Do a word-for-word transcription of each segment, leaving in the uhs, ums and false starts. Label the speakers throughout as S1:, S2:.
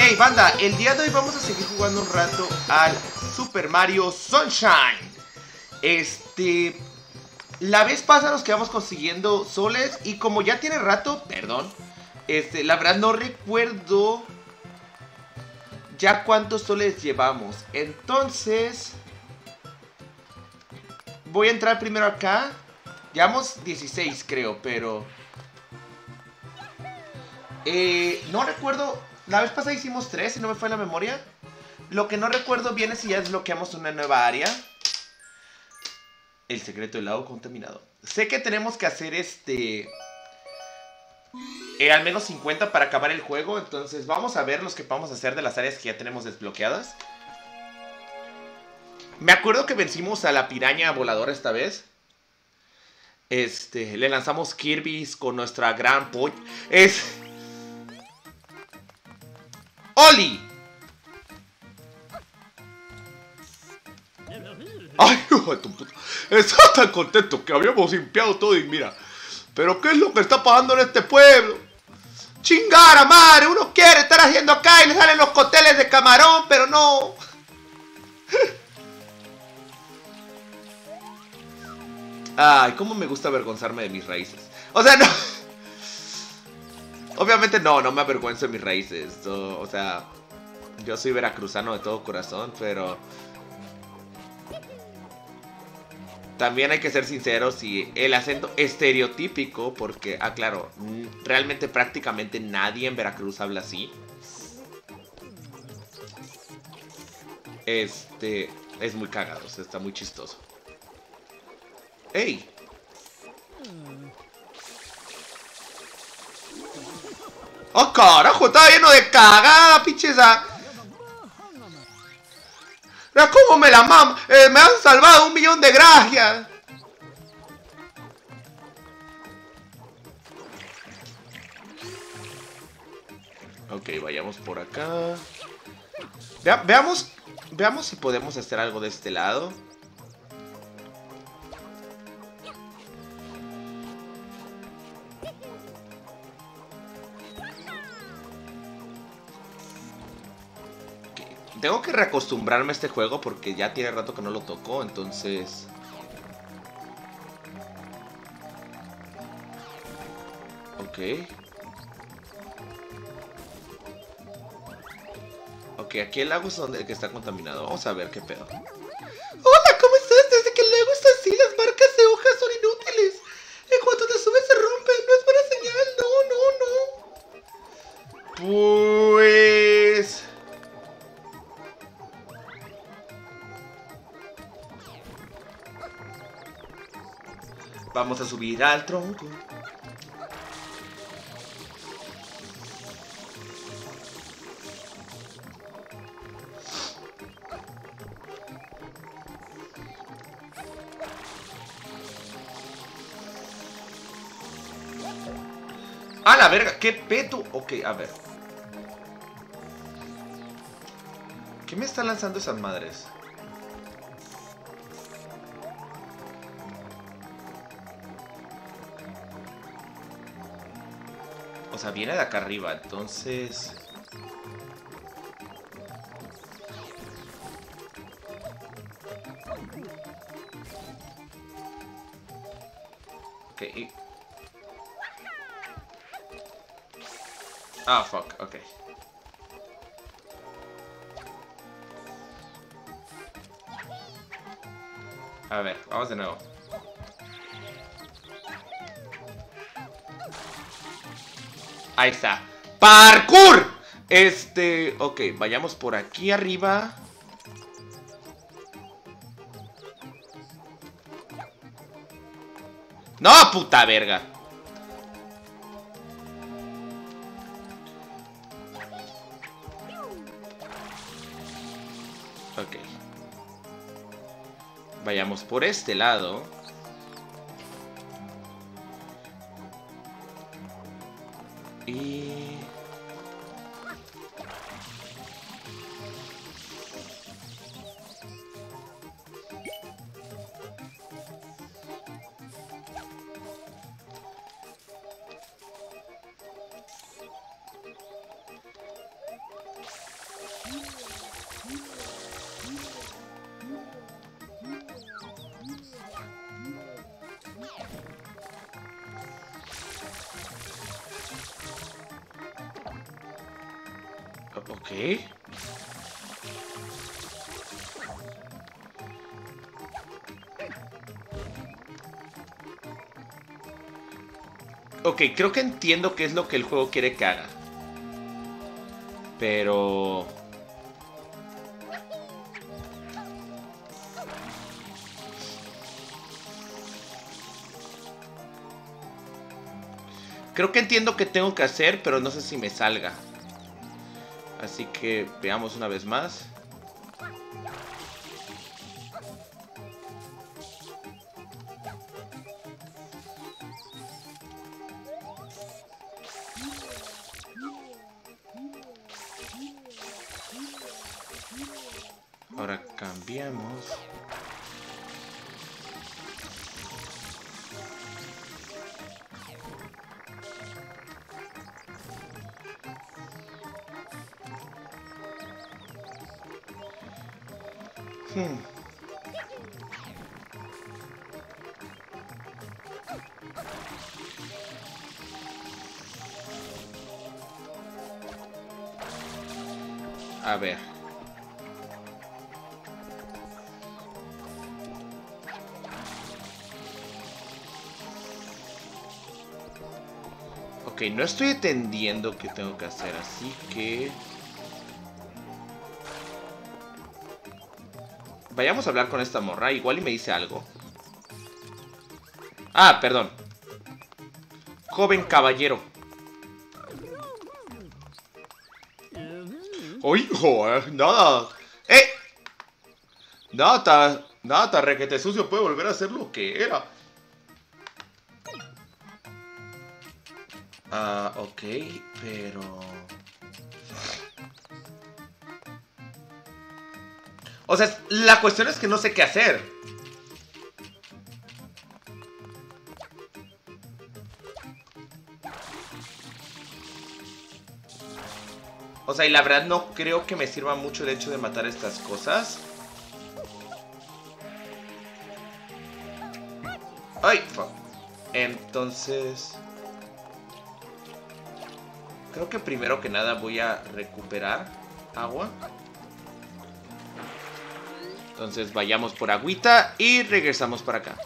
S1: Hey banda, el día de hoy vamos a seguir jugando un rato al Super Mario Sunshine. Este... La vez pasada nos quedamos consiguiendo soles y como ya tiene rato, perdón, este, la verdad no recuerdo ya cuántos soles llevamos. Entonces voy a entrar primero acá. Llevamos dieciséis creo, pero eh, no recuerdo. La vez pasada hicimos tres, si no me fue la memoria. Lo que no recuerdo bien es si ya desbloqueamos una nueva área. El secreto del lago contaminado. Sé que tenemos que hacer este... Eh, al menos cincuenta para acabar el juego. Entonces vamos a ver los que vamos a hacer de las áreas que ya tenemos desbloqueadas. Me acuerdo que vencimos a la piraña voladora esta vez. Este... Le lanzamos Kirby's con nuestra gran polla. Es... ¡Oli! ¡Ay, hijo de tu puta! Estaba tan contento que habíamos limpiado todo y mira. ¿Pero qué es lo que está pasando en este pueblo? ¡Chingara madre! Uno quiere estar haciendo acá y le salen los cócteles de camarón, pero no. Ay, cómo me gusta avergonzarme de mis raíces. O sea, no... Obviamente no, no me avergüenzo de mis raíces. No, o sea, yo soy veracruzano de todo corazón, pero... También hay que ser sinceros y el acento estereotípico, porque, ah, claro, realmente prácticamente nadie en Veracruz habla así. Este, es muy cagado, o sea, está muy chistoso. ¡Ey! ¡Oh, carajo! Estaba lleno de cagada, pinchesa. ¿Cómo me la mam? Eh, me han salvado un millón de gracias. Ok, vayamos por acá. Vea, veamos, veamos si podemos hacer algo de este lado. Tengo que reacostumbrarme a este juego porque ya tiene rato que no lo toco, entonces... Ok. Ok, aquí el lago es donde el que está contaminado. Vamos a ver qué pedo. Hola, ¿cómo estás? Desde que el lago está así, las marcas de hojas son inútiles. En cuanto te subes se rompen. No es buena señal. No, no, no. Pues... Vamos a subir al tronco. ¡A la verga! ¡Qué pedo! Ok, a ver. ¿Qué me están lanzando esas madres? O sea, viene de acá arriba, entonces... Ok. Ah, fuck, ok. A ver, vamos de nuevo. Ahí está. ¡Parkour! Este... Ok, vayamos por aquí arriba. ¡No, puta verga! Ok. Vayamos por este lado. Y... Ok. Ok, creo que entiendo qué es lo que el juego quiere que haga. Pero... creo que entiendo qué tengo que hacer, pero no sé si me salga. Así que veamos una vez más. Ahora cambiamos. Hmm. A ver. Ok, no estoy entendiendo qué tengo que hacer, así que... vayamos a hablar con esta morra, igual y me dice algo. Ah, perdón. Joven caballero. ¡Uy, joder! ¡Nada! ¡Eh! Nada, nada, requete sucio puede volver a ser lo que era. Ah, ok, pero... o sea, la cuestión es que no sé qué hacer. O sea, y la verdad no creo que me sirva mucho el hecho de matar estas cosas. ¡Ay! Fuck. Entonces... creo que primero que nada voy a recuperar agua. Entonces vayamos por agüita y regresamos para acá.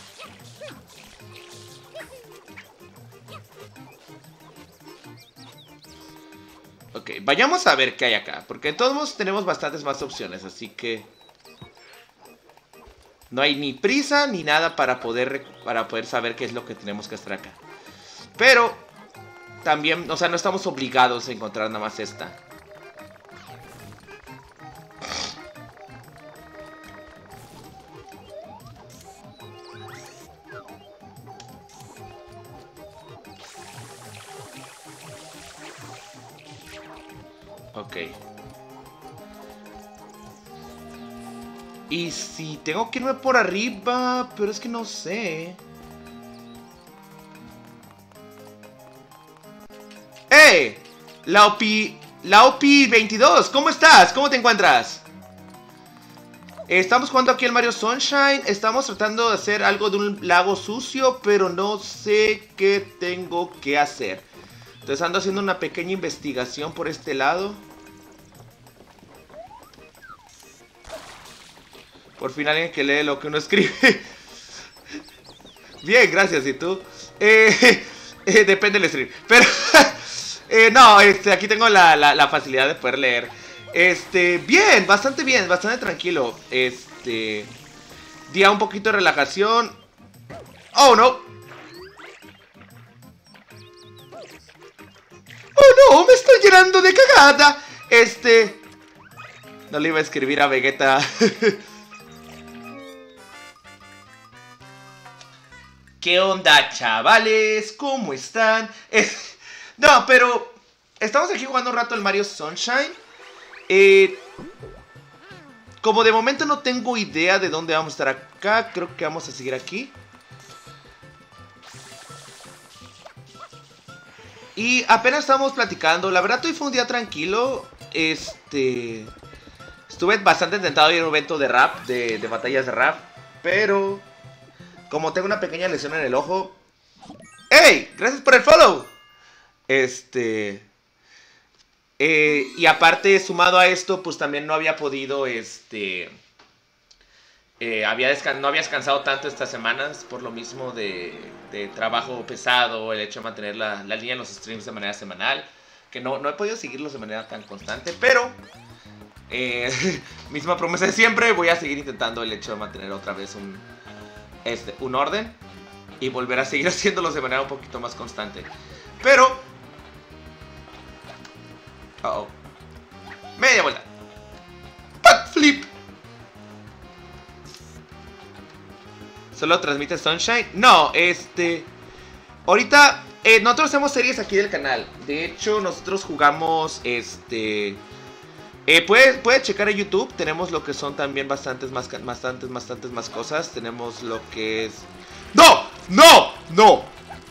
S1: Ok, vayamos a ver qué hay acá. Porque de todos modos tenemos bastantes más opciones. Así que... no hay ni prisa ni nada para poder, para poder saber qué es lo que tenemos que hacer acá. Pero... también, o sea, no estamos obligados a encontrar nada más esta. Ok. Y si tengo que irme por arriba, pero es que no sé. ¡Eh! La O P I... la O P I veintidós, ¿cómo estás? ¿Cómo te encuentras? Estamos jugando aquí el Mario Sunshine. Estamos tratando de hacer algo de un lago sucio, pero no sé qué tengo que hacer. Entonces ando haciendo una pequeña investigación por este lado. Por fin alguien que lee lo que uno escribe. Bien, gracias. ¿Y tú? Eh, eh, depende del stream. Pero... eh, no, este, aquí tengo la, la, la facilidad de poder leer. Este, bien, bastante bien, bastante tranquilo. Este, día un poquito de relajación. Oh, no. Oh, no, me estoy llenando de cagada. Este, no le iba a escribir a Vegeta. ¿Qué onda, chavales? ¿Cómo están? Es... no, pero estamos aquí jugando un rato el Mario Sunshine. Eh, como de momento no tengo idea de dónde vamos a estar acá, creo que vamos a seguir aquí. Y apenas estábamos platicando, la verdad hoy fue un día tranquilo. Este... estuve bastante tentado de ir a un evento de rap, de, de batallas de rap, pero... como tengo una pequeña lesión en el ojo... ¡Ey! ¡Gracias por el follow! Este... Eh, y aparte, sumado a esto, pues también no había podido, este... Eh, había descan no había descansado tanto estas semanas por lo mismo de, de trabajo pesado, el hecho de mantener la, la línea en los streams de manera semanal, que no, no he podido seguirlos de manera tan constante, pero eh, misma promesa de siempre, voy a seguir intentando el hecho de mantener otra vez un, este, un orden y volver a seguir haciéndolos de manera un poquito más constante. Pero... Uh oh. Media vuelta. Backflip. ¿Solo transmite Sunshine? No, este... Ahorita, eh, nosotros hacemos series aquí del canal. De hecho, nosotros jugamos, este... Eh, puedes, puedes checar en YouTube. Tenemos lo que son también bastantes más, bastantes, bastantes más cosas. Tenemos lo que es... ¡No! ¡No! ¡No!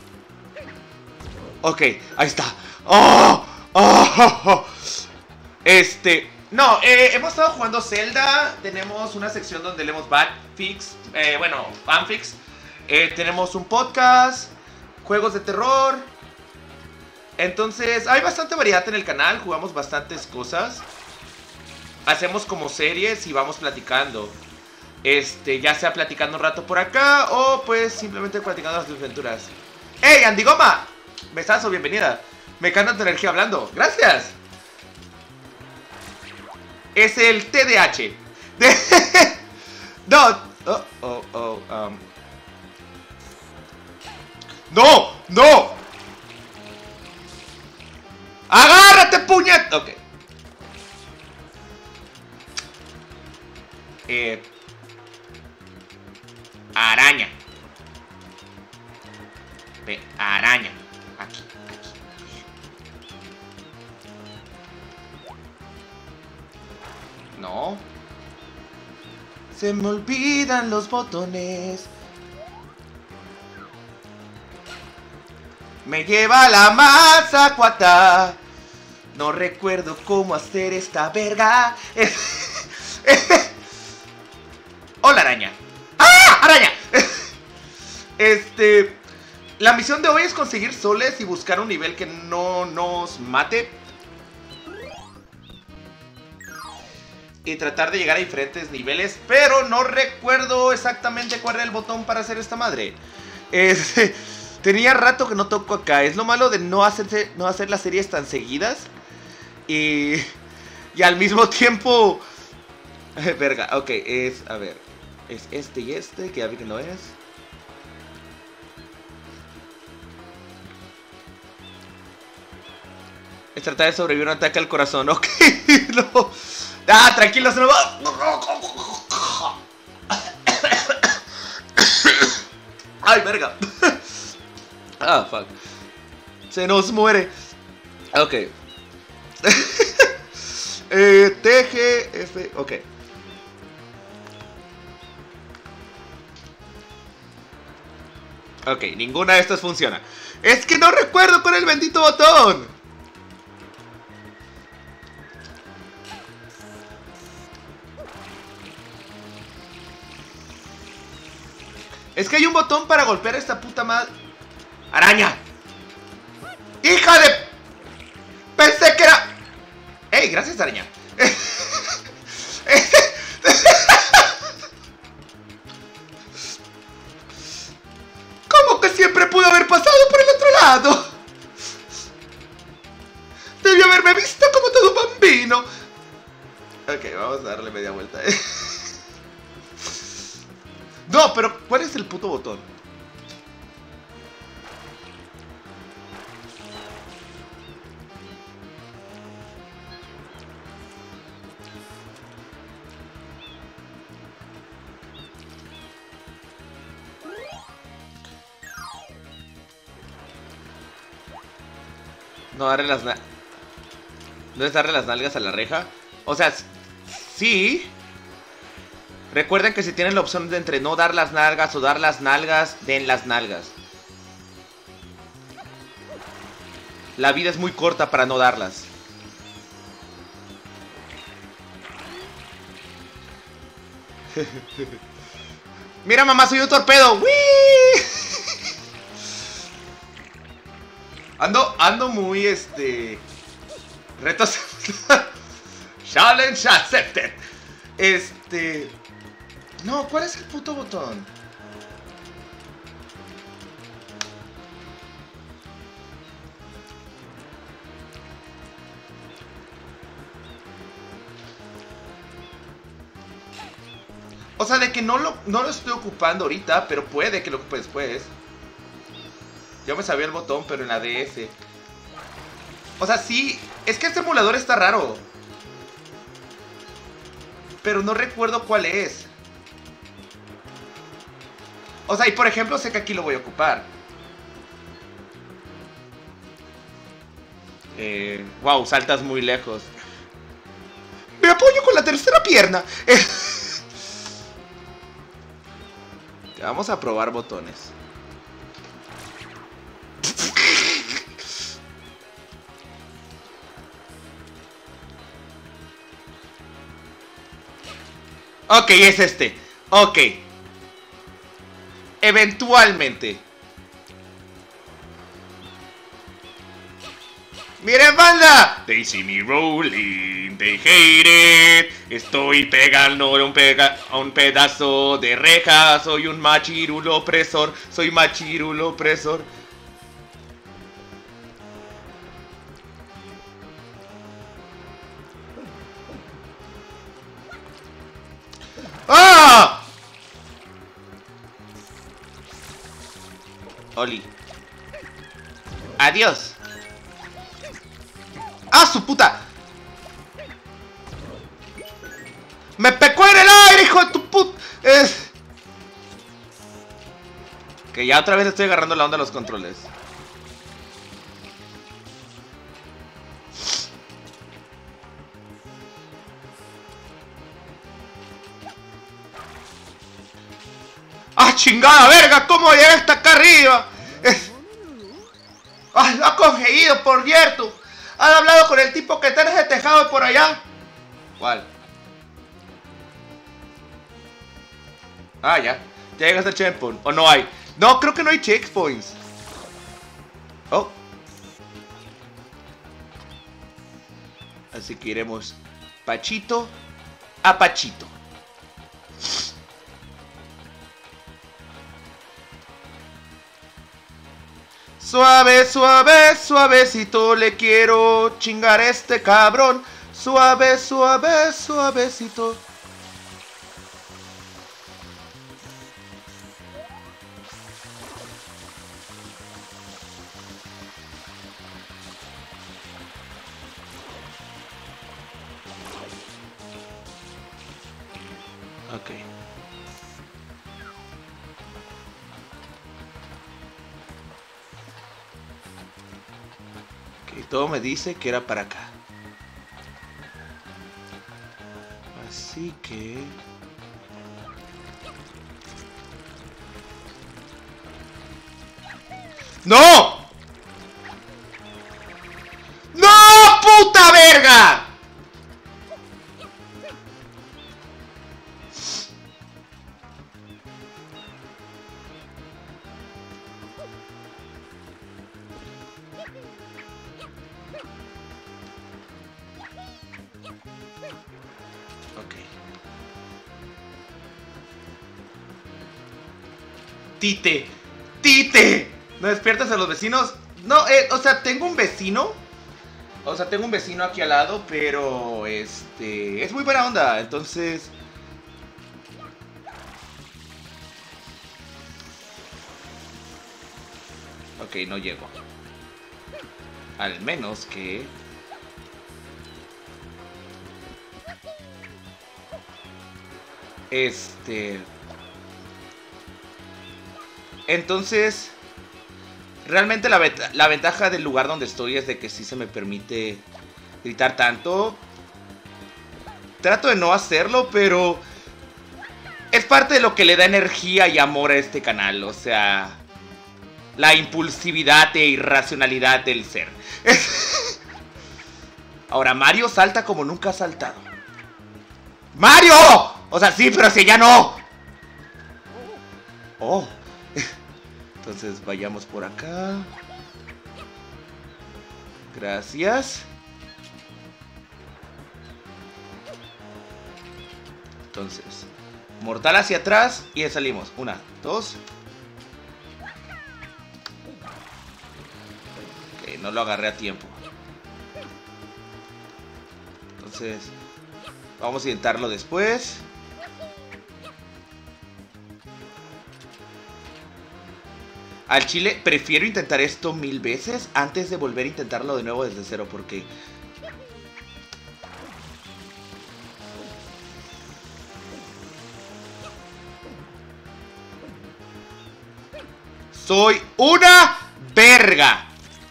S1: Ok, ahí está. ¡Oh! ¡Oh! ¡Oh! Este... No, eh, hemos estado jugando Zelda. Tenemos una sección donde leemos Backfix, eh, bueno, fanfics. eh, Tenemos un podcast, juegos de terror. Entonces hay bastante variedad en el canal. Jugamos bastantes cosas. Hacemos como series y vamos platicando. Este, ya sea platicando un rato por acá o pues simplemente platicando las aventuras. ¡Hey, Andigoma! Besazo, bienvenida. Me encanta tu energía hablando, gracias. Es el T D A H. De... No. Oh, oh, oh, um. No, no. Agárrate, puñet. Ok. Eh. Araña. Ve, araña. Aquí, aquí. No. Se me olvidan los botones. Me lleva la masa cuata. No recuerdo cómo hacer esta verga. Hola, araña. ¡Ah! ¡Araña! Este... La misión de hoy es conseguir soles y buscar un nivel que no nos mate. Y tratar de llegar a diferentes niveles. Pero no recuerdo exactamente cuál era el botón para hacer esta madre. Este, tenía rato que no toco acá. Es lo malo de no, hacerse, no hacer las series tan seguidas. Y, y al mismo tiempo... Verga, ok, es... A ver. Es este y este, que ya vi que no es. Es tratar de sobrevivir a un ataque al corazón. Ok, no. Ah, tranquilo, se me va. Ay, verga. Ah, fuck. Se nos muere. Ok. eh, T G F. Ok. Ok, ninguna de estas funciona. Es que no recuerdo con el bendito botón. Es que hay un botón para golpear a esta puta madre. ¡Araña! ¡Hija de... Pensé que era... ¡Ey! Gracias, araña. ¿Cómo que siempre pudo haber pasado por el otro lado? Debió haberme visto como todo un bambino. Ok, vamos a darle media vuelta. No, pero ¿cuál es el puto botón? No darle las nalgas. ¿No es darle las nalgas a la reja? O sea, sí. Recuerden que si tienen la opción de entre no dar las nalgas o dar las nalgas, den las nalgas. La vida es muy corta para no darlas. Mira, mamá, soy un torpedo. ¡Wii! Ando, ando muy, este... Retos. Challenge accepted. Este... No, ¿cuál es el puto botón? O sea, de que no lo, no lo estoy ocupando ahorita, pero puede que lo ocupe después. Yo me sabía el botón, pero en la D S. O sea, sí, es que este emulador está raro. Pero no recuerdo cuál es. O sea, y por ejemplo, sé que aquí lo voy a ocupar. Eh, wow, saltas muy lejos. Me apoyo con la tercera pierna. Vamos a probar botones. Ok, es este. Ok. Eventualmente. ¡Miren, banda! They see me rolling, they hate it. Estoy pegando a un, pega a un pedazo de reja. Soy un machirulo opresor. Soy machirulo opresor. ¡Ah! Oli. Adiós. ¡Ah, su puta! ¡Me pecó en el aire, hijo de tu puta! Es... Que ya otra vez estoy agarrando la onda a los controles. ¡Ah, chingada verga! ¿Cómo llegué hasta acá arriba? Es... ¡Ah, lo ha conseguido, por cierto! ¿Han hablado con el tipo que está en ese tejado por allá? ¿Cuál? Ah, ya. Ya llegaste al checkpoint. ¿O no hay? No, creo que no hay checkpoints. Oh. Así que iremos pachito a pachito. Suave, suave, suavecito, le quiero chingar a este cabrón. Suave, suave, suavecito. Ok. Ok, todo me dice que era para acá. Así que... ¡No! ¡No, puta verga! Ok. Tite, Tite. ¿No despiertas a los vecinos? No, eh, o sea, tengo un vecino. O sea, tengo un vecino aquí al lado, pero este es muy buena onda, entonces... Ok, no llego. Al menos que... Este... Entonces... Realmente la, la ventaja del lugar donde estoy es de que sí se me permite gritar tanto. Trato de no hacerlo, pero... Es parte de lo que le da energía y amor a este canal, o sea... La impulsividad e irracionalidad del ser. Ahora, Mario salta como nunca ha saltado. ¡Mario! O sea, sí, pero si ya no. Oh. Entonces vayamos por acá. Gracias. Entonces, mortal hacia atrás y salimos. Una, dos. Ok, no lo agarré a tiempo. Entonces, vamos a intentarlo después. Al chile, prefiero intentar esto mil veces antes de volver a intentarlo de nuevo desde cero, porque... ¡soy una verga!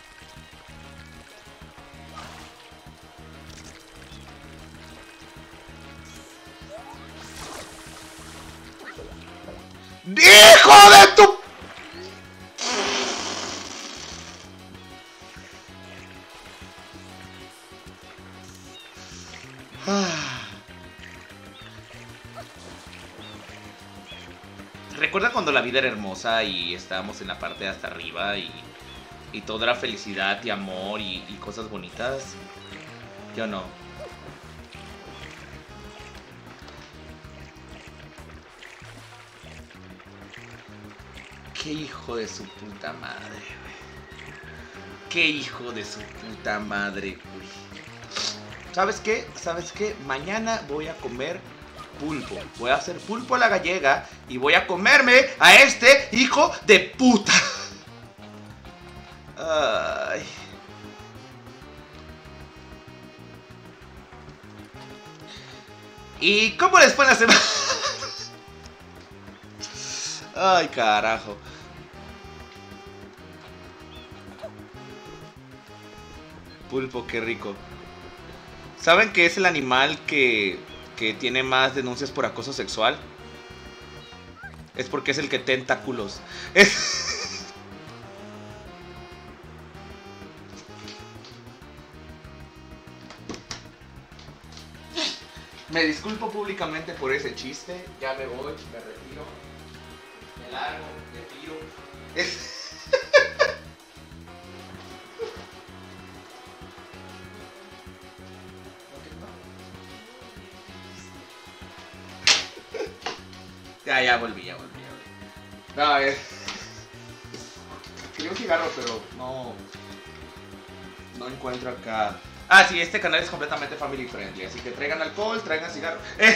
S1: ¡Hijo de tu... ¿Recuerda cuando la vida era hermosa y estábamos en la parte de hasta arriba y, y todo era felicidad y amor y, y cosas bonitas? Yo no. Qué hijo de su puta madre, güey. Qué hijo de su puta madre, güey. ¿Sabes qué? ¿Sabes qué? Mañana voy a comer pulpo. Voy a hacer pulpo a la gallega y voy a comerme a este hijo de puta. Ay. ¿Y cómo les fue la semana? Ay, carajo. Pulpo, qué rico. ¿Saben que es el animal que, que tiene más denuncias por acoso sexual? Es porque es el que tentáculos. Es... Me disculpo públicamente por ese chiste. Ya me voy, me retiro. Me largo, me tiro. Es... Ya, ya volví, ya volví, ya volví. No, es... Quería un cigarro, pero no... No encuentro acá... Ah, sí, este canal es completamente family friendly, así que traigan alcohol, traigan cigarro. Eh.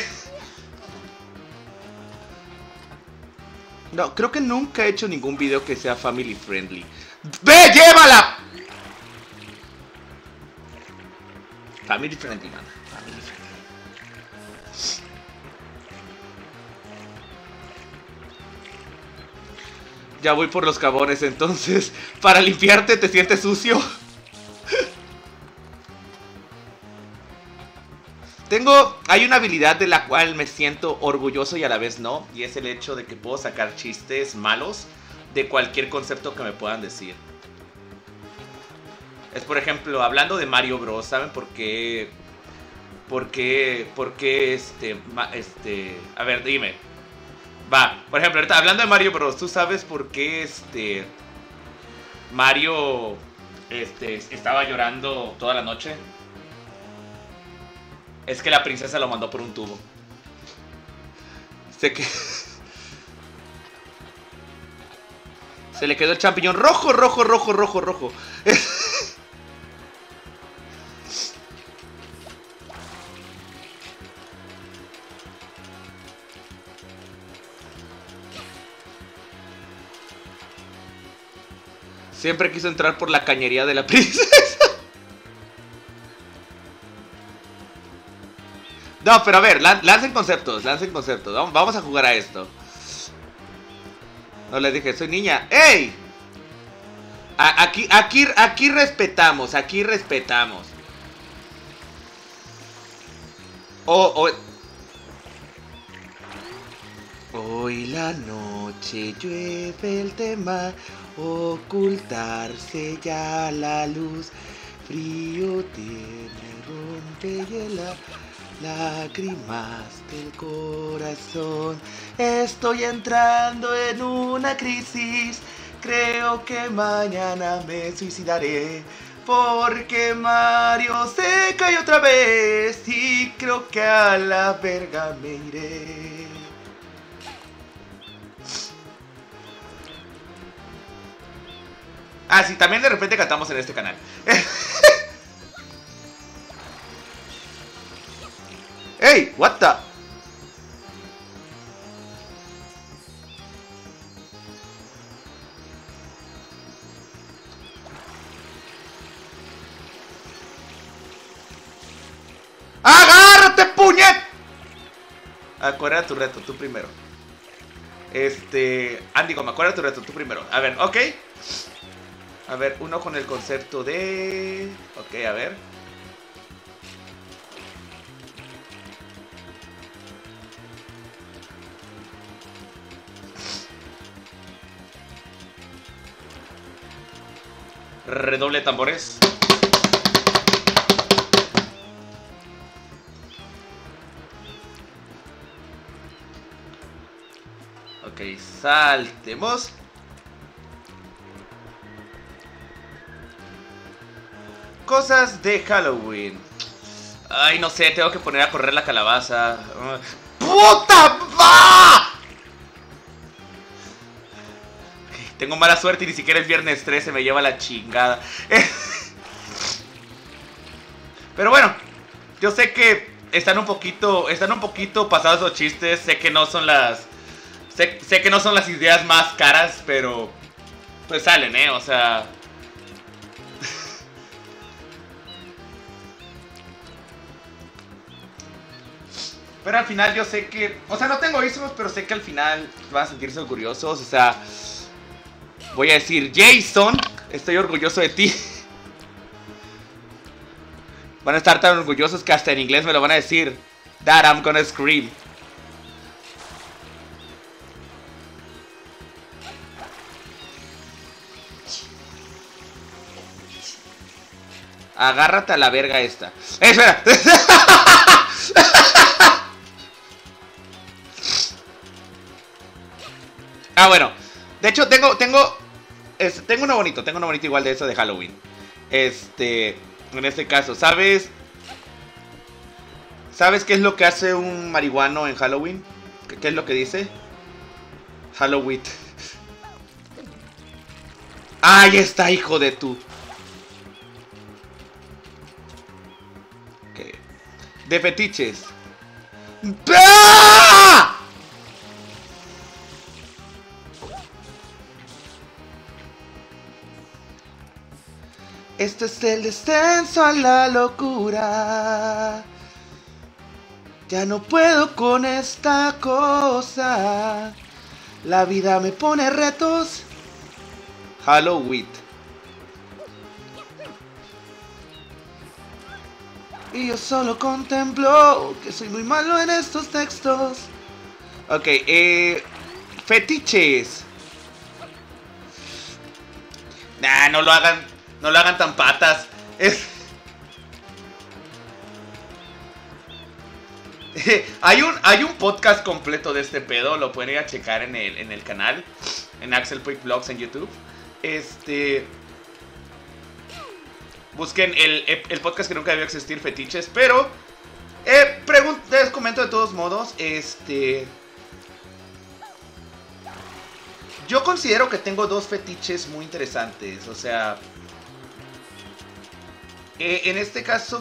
S1: No, creo que nunca he hecho ningún video que sea family friendly. ¡Ve, llévala! Family friendly, man. Family friendly. Ya voy por los cabones, entonces, para limpiarte, ¿te sientes sucio? Tengo, hay una habilidad de la cual me siento orgulloso y a la vez no, y es el hecho de que puedo sacar chistes malos de cualquier concepto que me puedan decir. Es, por ejemplo, hablando de Mario Bros, ¿saben por qué? ¿Por qué? ¿Por qué este, este, a ver, dime. Va, por ejemplo, ahorita hablando de Mario Bros, ¿tú sabes por qué este Mario este, estaba llorando toda la noche? Es que la princesa lo mandó por un tubo. Sé que... Se le quedó el champiñón rojo, rojo, rojo, rojo, rojo. Siempre quiso entrar por la cañería de la princesa. No, pero a ver, lan lancen conceptos, lancen conceptos. Vamos a jugar a esto. No les dije, soy niña. ¡Ey! A aquí, aquí, aquí respetamos, aquí respetamos. Oh, oh. Hoy la noche llueve el tema, ocultarse ya la luz, frío tiene, rompe hiela. Lágrimas del corazón. Estoy entrando en una crisis. Creo que mañana me suicidaré. Porque Mario se cayó otra vez y creo que a la verga me iré. Ah, sí, también de repente cantamos en este canal. ¡Ey! What the... ¡Agárrate, puñet! Acuérdate tu reto, tú primero. Este... Andy, como acuérdate tu reto, tú primero. A ver, ok. A ver, uno con el concepto de... Ok, a ver. Redoble de tambores. Ok, saltemos. Cosas de Halloween. Ay, no sé, tengo que poner a correr la calabaza. ¡Puta! ¡Va! Tengo mala suerte y ni siquiera el viernes trece me lleva la chingada. Pero bueno, yo sé que están un poquito, están un poquito pasados los chistes. Sé que no son las, sé, sé que no son las ideas más caras, pero pues salen, eh, o sea. Pero al final yo sé que, o sea, no tengo hijos, pero sé que al final van a sentirse orgullosos, o sea. Voy a decir, Jason, estoy orgulloso de ti. Van a estar tan orgullosos que hasta en inglés me lo van a decir. Dad, I'm gonna scream. Agárrate a la verga esta. ¡Eh, espera! Ah, bueno. De hecho, tengo, tengo... Este, tengo uno bonito, tengo uno bonito igual de eso de Halloween. Este, en este caso, ¿sabes? ¿Sabes qué es lo que hace un marihuano en Halloween? ¿Qué, qué es lo que dice? Halloween. ¡Ahí está, hijo de tu! Okay. De fetiches. ¡Ah! Este es el descenso a la locura. Ya no puedo con esta cosa. La vida me pone retos. Halloween. Y yo solo contemplo que soy muy malo en estos textos. Ok, eh... fetiches. Nah, no lo hagan. No lo hagan tan patas. Es... hay, un, hay un podcast completo de este pedo. Lo pueden ir a checar en el, en el canal. En Axel Puig Vlogs en YouTube. Este... Busquen el, el podcast que nunca debió existir, fetiches. Pero... Eh, les comento de todos modos. Este... Yo considero que tengo dos fetiches muy interesantes. O sea... Eh, en este caso,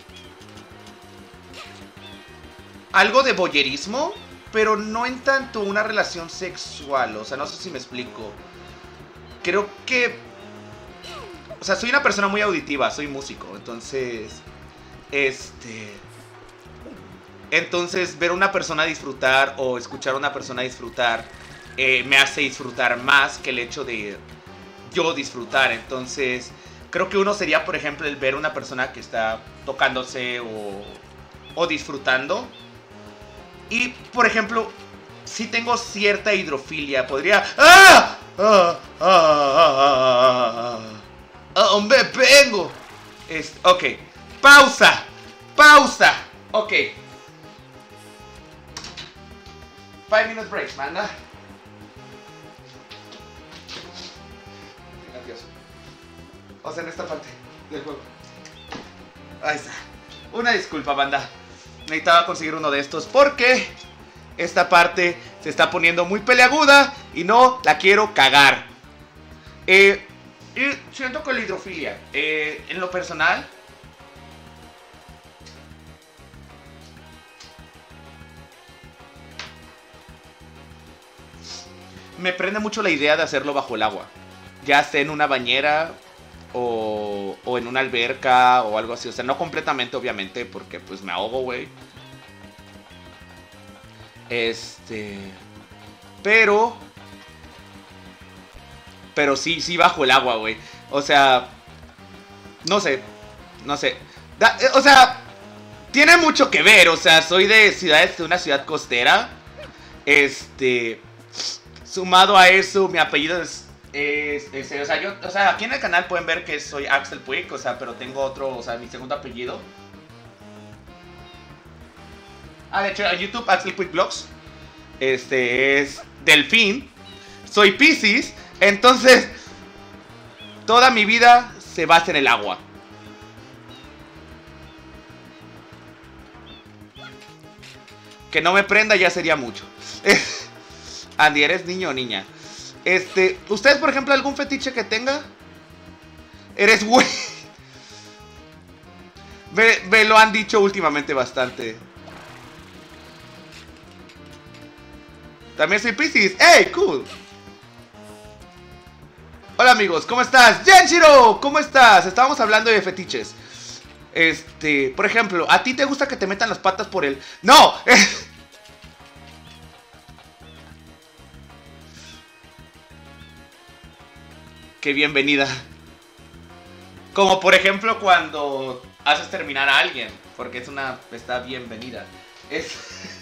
S1: algo de voyerismo, pero no en tanto una relación sexual. O sea, no sé si me explico. Creo que... O sea, soy una persona muy auditiva, soy músico. Entonces... Este... Entonces, ver a una persona disfrutar o escuchar a una persona disfrutar eh, me hace disfrutar más que el hecho de yo disfrutar. Entonces... Creo que uno sería, por ejemplo, el ver a una persona que está tocándose o, o disfrutando. Y, por ejemplo, si tengo cierta hidrofilia, podría... ¡Ah! ¡Ah! ¡Ah! ¡Ah! ¡Ah! ¡Hombre, vengo! Es, ok. ¡Pausa! ¡Pausa! Ok. Five minutes break, manda. Gracias. O sea, en esta parte. del juego. Ahí está. Una disculpa, banda. Necesitaba conseguir uno de estos porque esta parte se está poniendo muy peleaguda y no la quiero cagar. Eh, y siento que la hidrofilia, eh, en lo personal, me prende mucho la idea de hacerlo bajo el agua. Ya sea en una bañera o, o en una alberca o algo así. O sea, no completamente, obviamente, porque pues me ahogo, güey. Este... Pero... Pero sí, sí bajo el agua, güey. O sea... No sé. No sé. Da, o sea... Tiene mucho que ver. O sea, soy de ciudades, de una ciudad costera. Este... Sumado a eso, mi apellido es... Es, es, o, sea, yo, o sea, aquí en el canal pueden ver que soy Axel Puig. O sea, pero tengo otro, o sea, mi segundo apellido. Ah, de hecho, en YouTube, Axel Puig Vlogs. Este es Delfín. Soy Piscis. Entonces, toda mi vida se basa en el agua. Que no me prenda ya sería mucho. Andy, ¿eres niño o niña? Este, ¿ustedes, por ejemplo, algún fetiche que tenga? Eres güey. Me, me lo han dicho últimamente bastante. También soy Piscis. ¡Hey, cool! Hola amigos, ¿cómo estás? Genshiro, ¿cómo estás? Estábamos hablando de fetiches. Este, por ejemplo, ¿a ti te gusta que te metan las patas por el...? ¡No! ¡Qué bienvenida! Como por ejemplo cuando haces terminar a alguien, porque es una... está bienvenida. Es...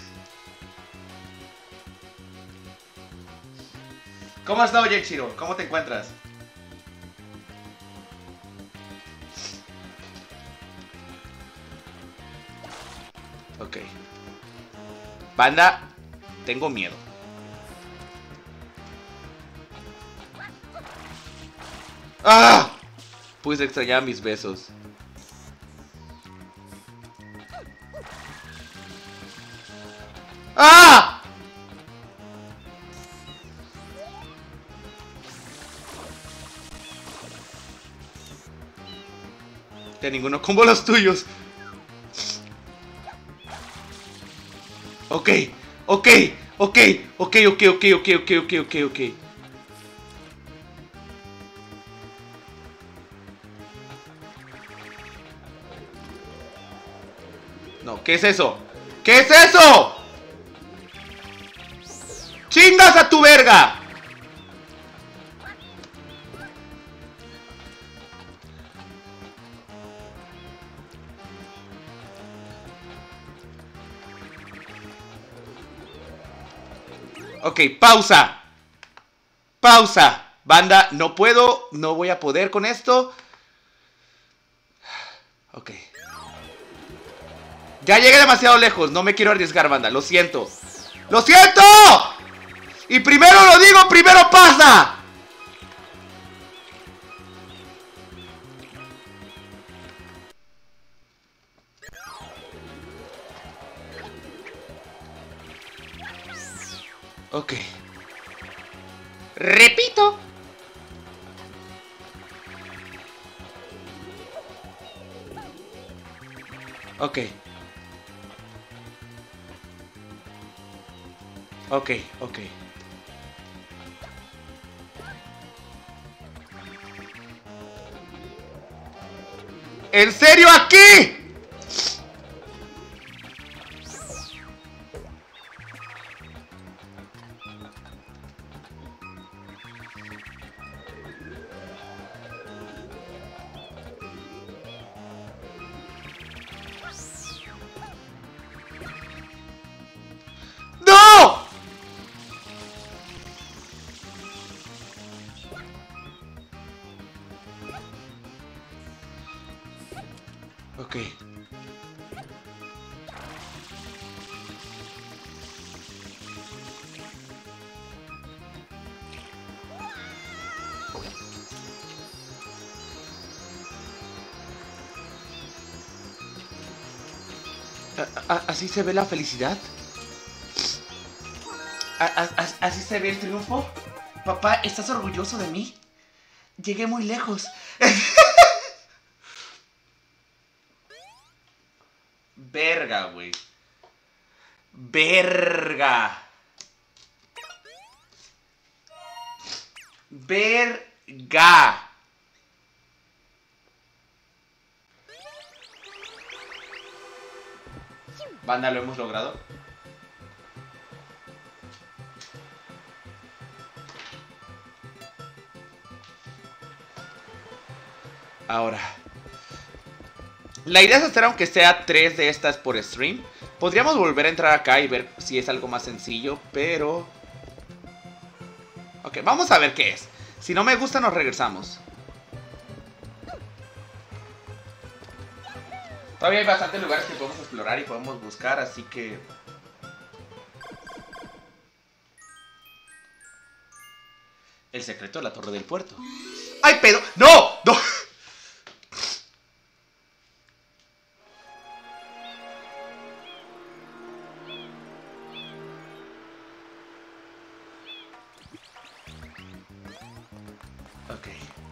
S1: ¿Cómo has estado, Genshiro? ¿Cómo te encuentras? Ok. Banda, tengo miedo. ¡Ah! Puse extrañar mis besos. ¡Ah! De ninguno como los tuyos. Ok, ok, ok, ok, ok, ok, ok, ok, ok, ok, ok. No, ¿qué es eso? ¿Qué es eso? ¡Chingas a tu verga! Ok, pausa. Pausa. Banda, no puedo, no voy a poder con esto. Ok. Ya llegué demasiado lejos, no me quiero arriesgar, banda, lo siento. ¡Lo siento! Y primero lo digo, primero pasa. Ok. Repito. Ok. Ok, ok. ¿En serio aquí? ¡No! Ok. A, a, ¿Así se ve la felicidad? A, a, a, ¿Así se ve el triunfo? Papá, ¿estás orgulloso de mí? Llegué muy lejos. Verga, güey. Verga. Verga. Banda, lo hemos logrado. Ahora, la idea es hacer aunque sea tres de estas por stream. Podríamos volver a entrar acá y ver si es algo más sencillo, pero... Ok, vamos a ver qué es. Si no me gusta, nos regresamos. Todavía hay bastantes lugares que podemos explorar y podemos buscar, así que... El secreto de la torre del puerto. ¡Ay, pedo! ¡No! ¡No! Ok.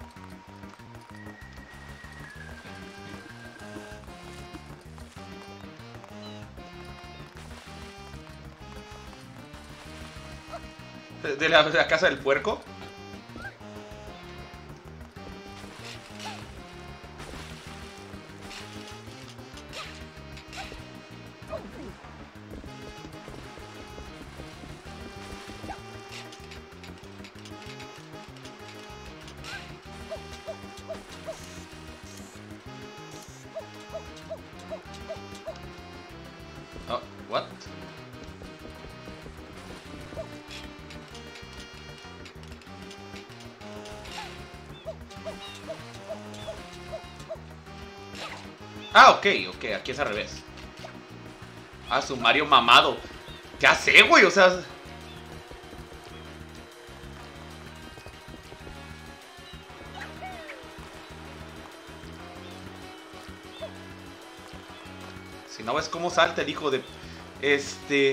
S1: ¿De la, de la casa del puerco? Oh, what? Ah, ok, ok, aquí es al revés. Ah, su Mario mamado. Ya sé, güey, o sea... Si no ves cómo salta el hijo de... Este...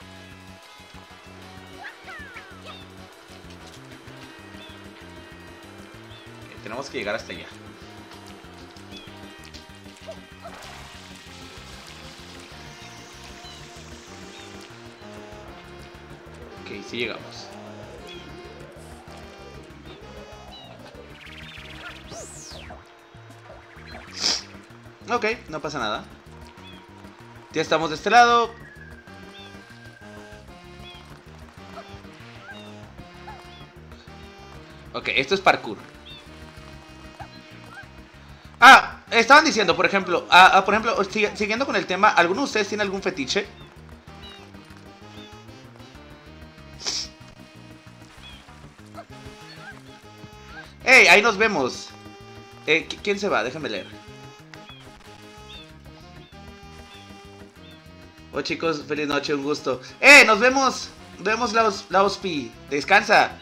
S1: Ok, tenemos que llegar hasta allá. Ok, sí llegamos. Ok, no pasa nada. Ya estamos de este lado. Ok, esto es parkour. Ah, estaban diciendo, por ejemplo, ah, ah, por ejemplo, sig- siguiendo con el tema, ¿alguno de ustedes tiene algún fetiche? ¡Ey! Ahí nos vemos. Eh, ¿Quién se va? Déjame leer. Oh, chicos, feliz noche, un gusto. ¡Eh! Nos vemos. Nos vemos, Laos, Laospi. Descansa.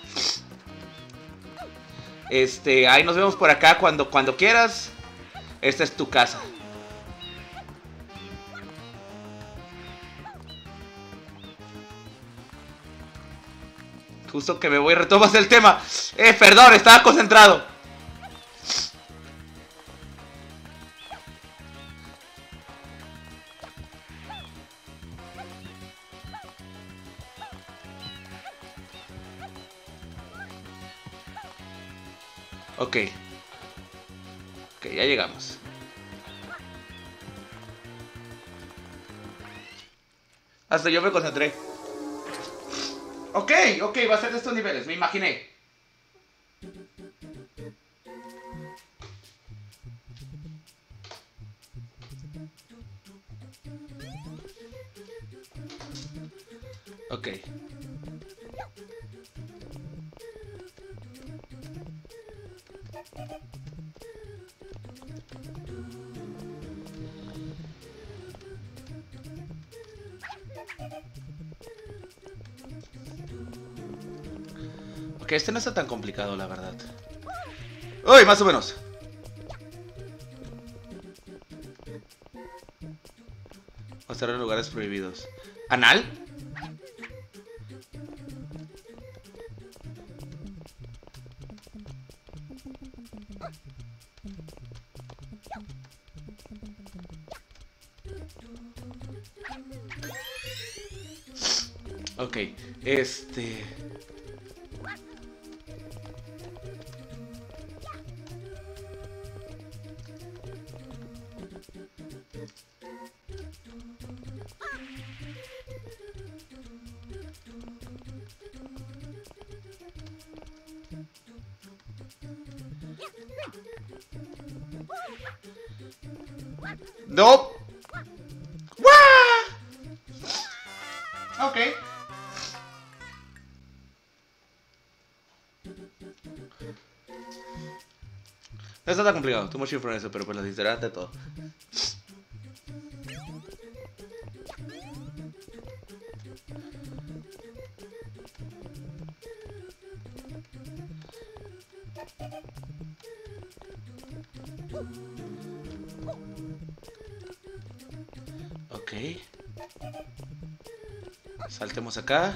S1: Este, ahí nos vemos por acá cuando, cuando quieras. Esta es tu casa. Justo que me voy, retomas el tema. Eh, perdón, estaba concentrado. Ok. Ok, ya llegamos. Hasta yo me concentré. Ok, ok, va a ser de estos niveles, me imaginé. Ok. Ok, este no está tan complicado, la verdad. Uy, más o menos. Ok, O estar en lugares prohibidos. ¿Anal? Ok, este... No. Ok. No está tan complicado, too much information, pero pues la sinceridad de todo. Ok. Saltemos acá.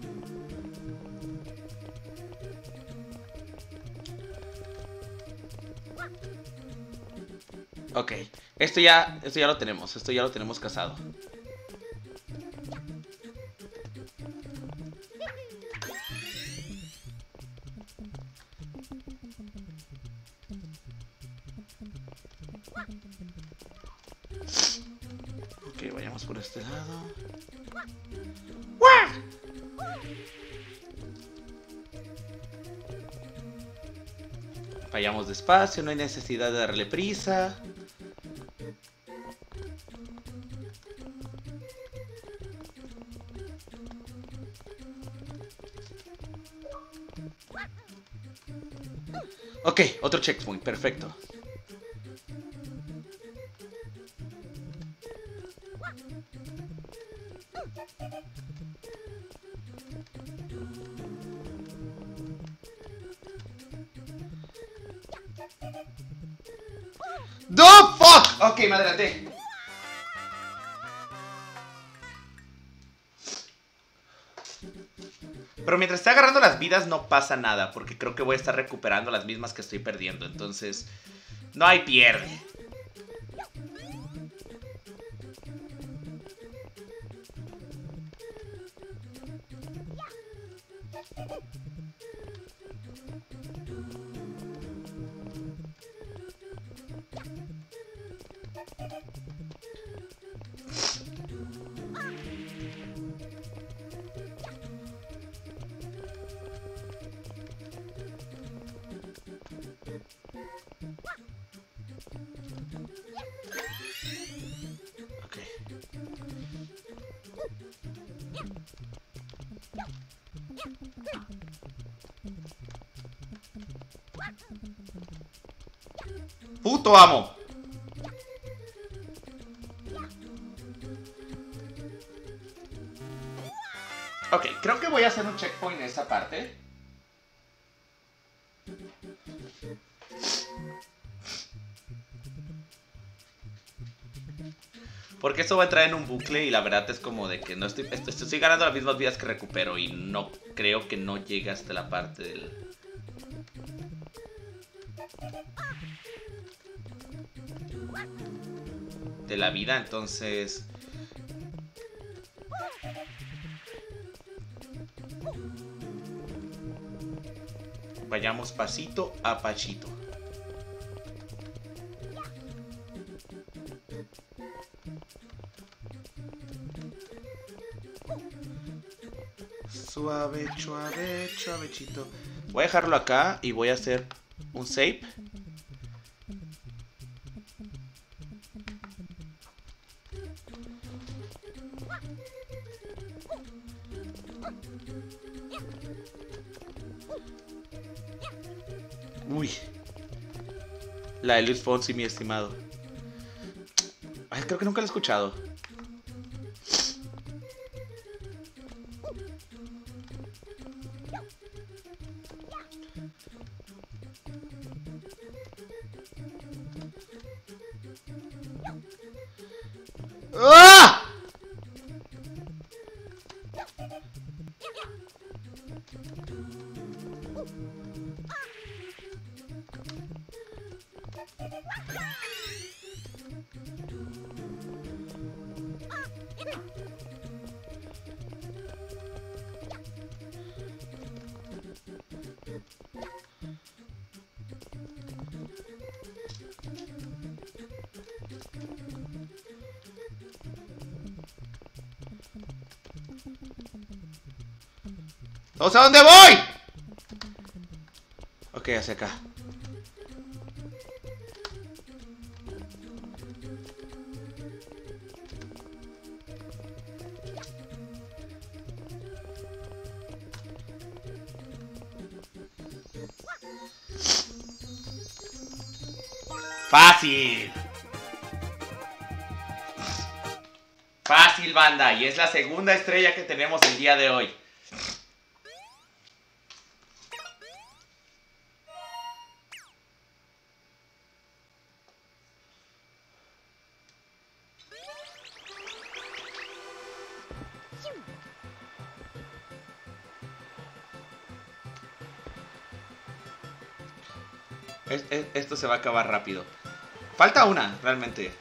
S1: Ok, esto ya, esto ya lo tenemos, esto ya lo tenemos cazado. Ok, vayamos por este lado. Vayamos despacio, no hay necesidad de darle prisa. Ok, otro checkpoint, perfecto. ¡No! ¡Fuck! Ok, me adelanté. Pero mientras esté agarrando las vidas no pasa nada, porque creo que voy a estar recuperando las mismas que estoy perdiendo. Entonces, no hay pierde. Puto amo. Ok, creo que voy a hacer un checkpoint en esta parte. Porque esto va a entrar en un bucle y la verdad es como de que no estoy, estoy, estoy ganando las mismas vidas que recupero y no creo que no llegue hasta la parte del... de la vida, entonces... vayamos pasito a pasito. Suave, suave, suavechito. Voy a dejarlo acá y voy a hacer un save. Uy. La de Luis Fonsi, mi estimado. Ay, creo que nunca la he escuchado. ¡Ah! ¿O sea, dónde voy? Ok, hacia acá. Fácil. Fácil, banda. Y es la segunda estrella que tenemos el día de hoy. Es, es, esto se va a acabar rápido. Falta una, realmente.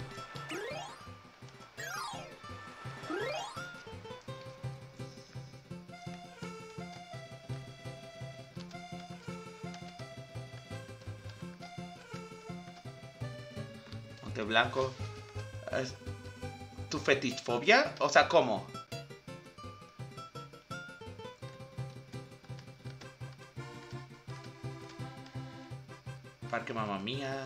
S1: Monte Blanco. ¿Tu fetichfobia? O sea, ¿cómo? Parque Mamma Mía.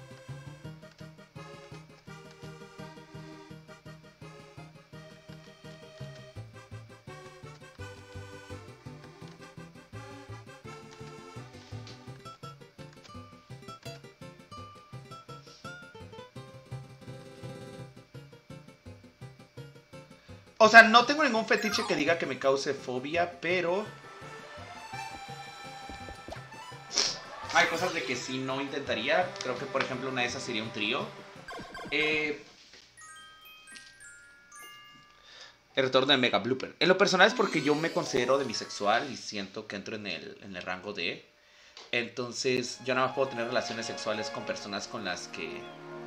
S1: O sea, no tengo ningún fetiche que diga que me cause fobia, pero... hay cosas de que sí no intentaría. Creo que, por ejemplo, una de esas sería un trío. Eh... El retorno de Mega Blooper. En lo personal es porque yo me considero demisexual y siento que entro en el, en el rango de... Entonces, yo nada más puedo tener relaciones sexuales con personas con las que...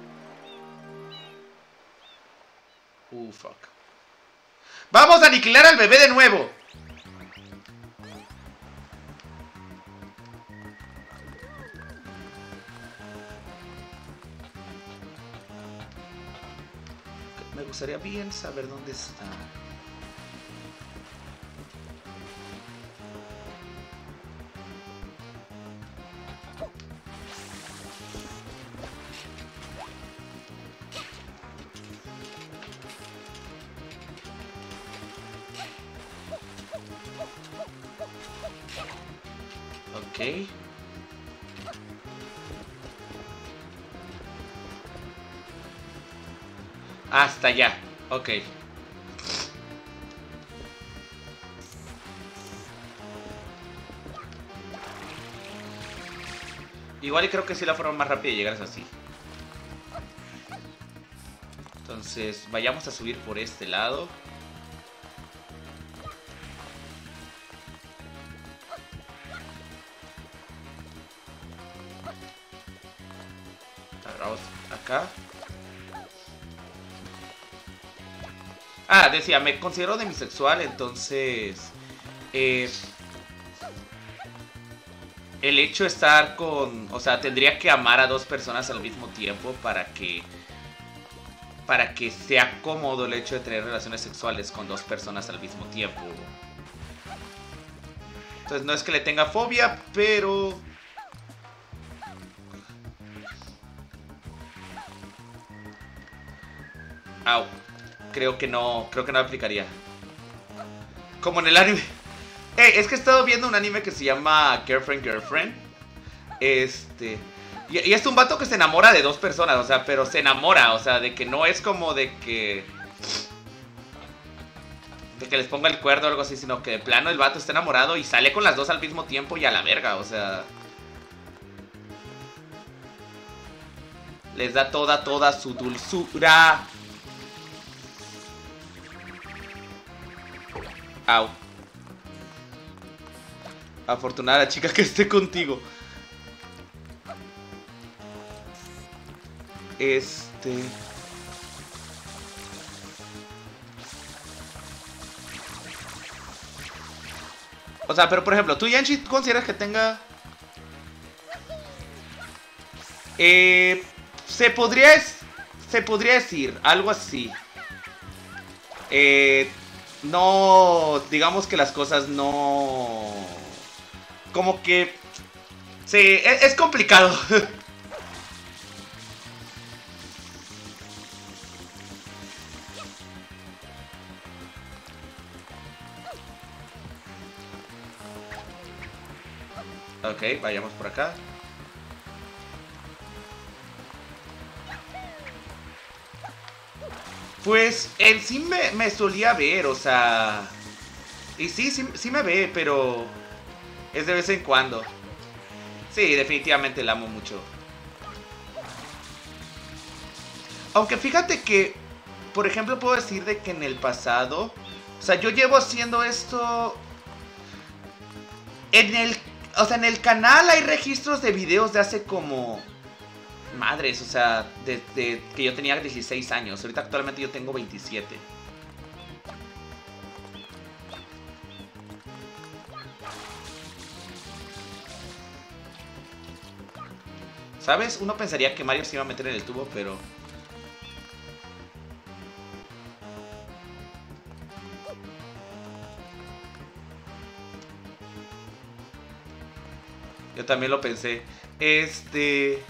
S1: Uh, fuck. ¡Vamos a aniquilar al bebé de nuevo! Me gustaría bien saber dónde está. Ok. Hasta allá. Ok. Igual y creo que sí la forma más rápida de llegar es así. Entonces, vayamos a subir por este lado. Agarramos acá. Ah, decía, me considero demisexual, entonces... Eh, el hecho de estar con... O sea, tendría que amar a dos personas al mismo tiempo para que... Para que sea cómodo el hecho de tener relaciones sexuales con dos personas al mismo tiempo. Entonces no es que le tenga fobia, pero... Au. Creo que no, creo que no aplicaría. Como en el anime. Eh, es que he estado viendo un anime que se llama Girlfriend, Girlfriend. Este... Y, y es un vato que se enamora de dos personas, o sea, pero se enamora, o sea, de que no es como de que... De que les ponga el cuerno o algo así, sino que de plano el vato está enamorado y sale con las dos al mismo tiempo y a la verga, o sea... Les da toda, toda su dulzura. Au. Afortunada la chica que esté contigo. Este... O sea, pero por ejemplo, ¿tú, Yanchi, consideras que tenga... Eh... Se podría... Se podría decir algo así. Eh... no, digamos que las cosas no, como que, sí, es, es complicado. Ok, vayamos por acá. Pues en sí me, me solía ver, o sea... Y sí, sí, sí me ve, pero... Es de vez en cuando. Sí, definitivamente la amo mucho. Aunque fíjate que... Por ejemplo, puedo decir de que en el pasado... O sea, yo llevo haciendo esto... En el... O sea, en el canal hay registros de videos de hace como... Madres, o sea, desde que yo tenía dieciséis años. Ahorita actualmente yo tengo veintisiete. ¿Sabes? Uno pensaría que Mario se iba a meter en el tubo, pero... Yo también lo pensé. Este...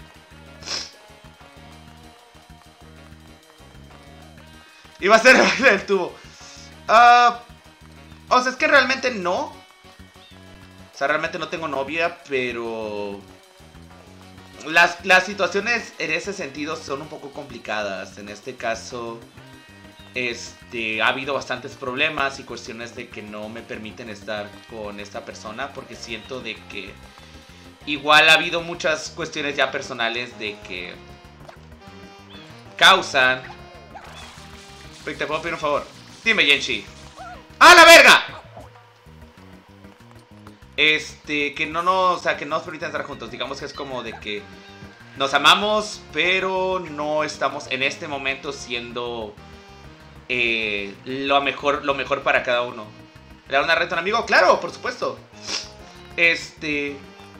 S1: Iba a ser el tubo. Uh, o sea, es que realmente no. O sea, realmente no tengo novia, pero... Las, las situaciones en ese sentido son un poco complicadas. En este caso, este, ha habido bastantes problemas y cuestiones de que no me permiten estar con esta persona. Porque siento de que... Igual ha habido muchas cuestiones ya personales de que... Causan... ¿Te puedo pedir un favor? Dime, Genshi. ¡A la verga! Este, que no nos, o sea, que no nos permiten estar juntos. Digamos que es como de que nos amamos, pero no estamos en este momento siendo eh, lo mejor, lo mejor para cada uno. ¿Le da una renta a un amigo? ¡Claro, por supuesto! Este...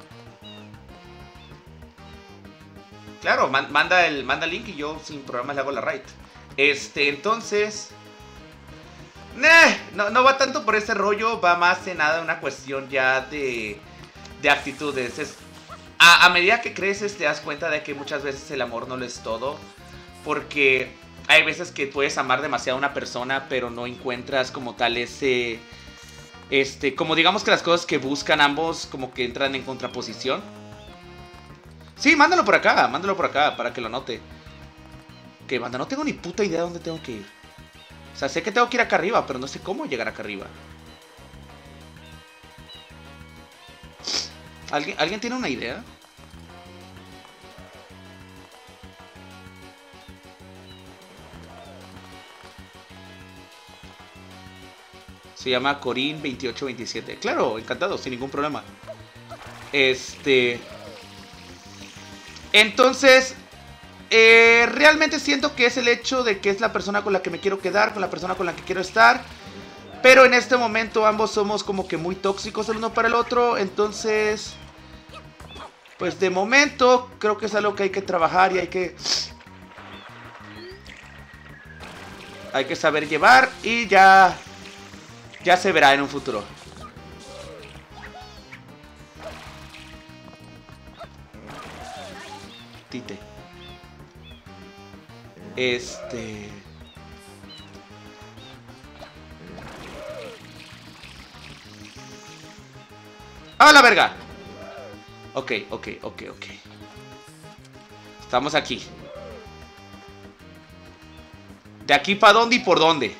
S1: Claro, man, manda el manda el link y yo sin problemas le hago la raid. Este, entonces... Nah, no, no va tanto por ese rollo, va más de nada una cuestión ya de, de actitudes. Es, a, a medida que creces te das cuenta de que muchas veces el amor no lo es todo. Porque hay veces que puedes amar demasiado a una persona, pero no encuentras como tal ese... Este, como digamos que las cosas que buscan ambos como que entran en contraposición. Sí, mándalo por acá, mándalo por acá para que lo note. Que banda, no tengo ni puta idea de dónde tengo que ir. O sea, sé que tengo que ir acá arriba, pero no sé cómo llegar acá arriba. ¿Alguien, ¿alguien tiene una idea? Se llama Corín veintiocho veintisiete. Claro, encantado, sin ningún problema. Este... Entonces... Eh, realmente siento que es el hecho de que es la persona con la que me quiero quedar, con la persona con la que quiero estar. Pero en este momento ambos somos como que muy tóxicos el uno para el otro. Entonces, pues de momento creo que es algo que hay que trabajar y hay que... Hay que saber llevar y ya... Ya se verá en un futuro. Tite. Este... ¡Ah, la verga! Ok, ok, ok, ok. Estamos aquí. ¿De aquí para dónde y por dónde?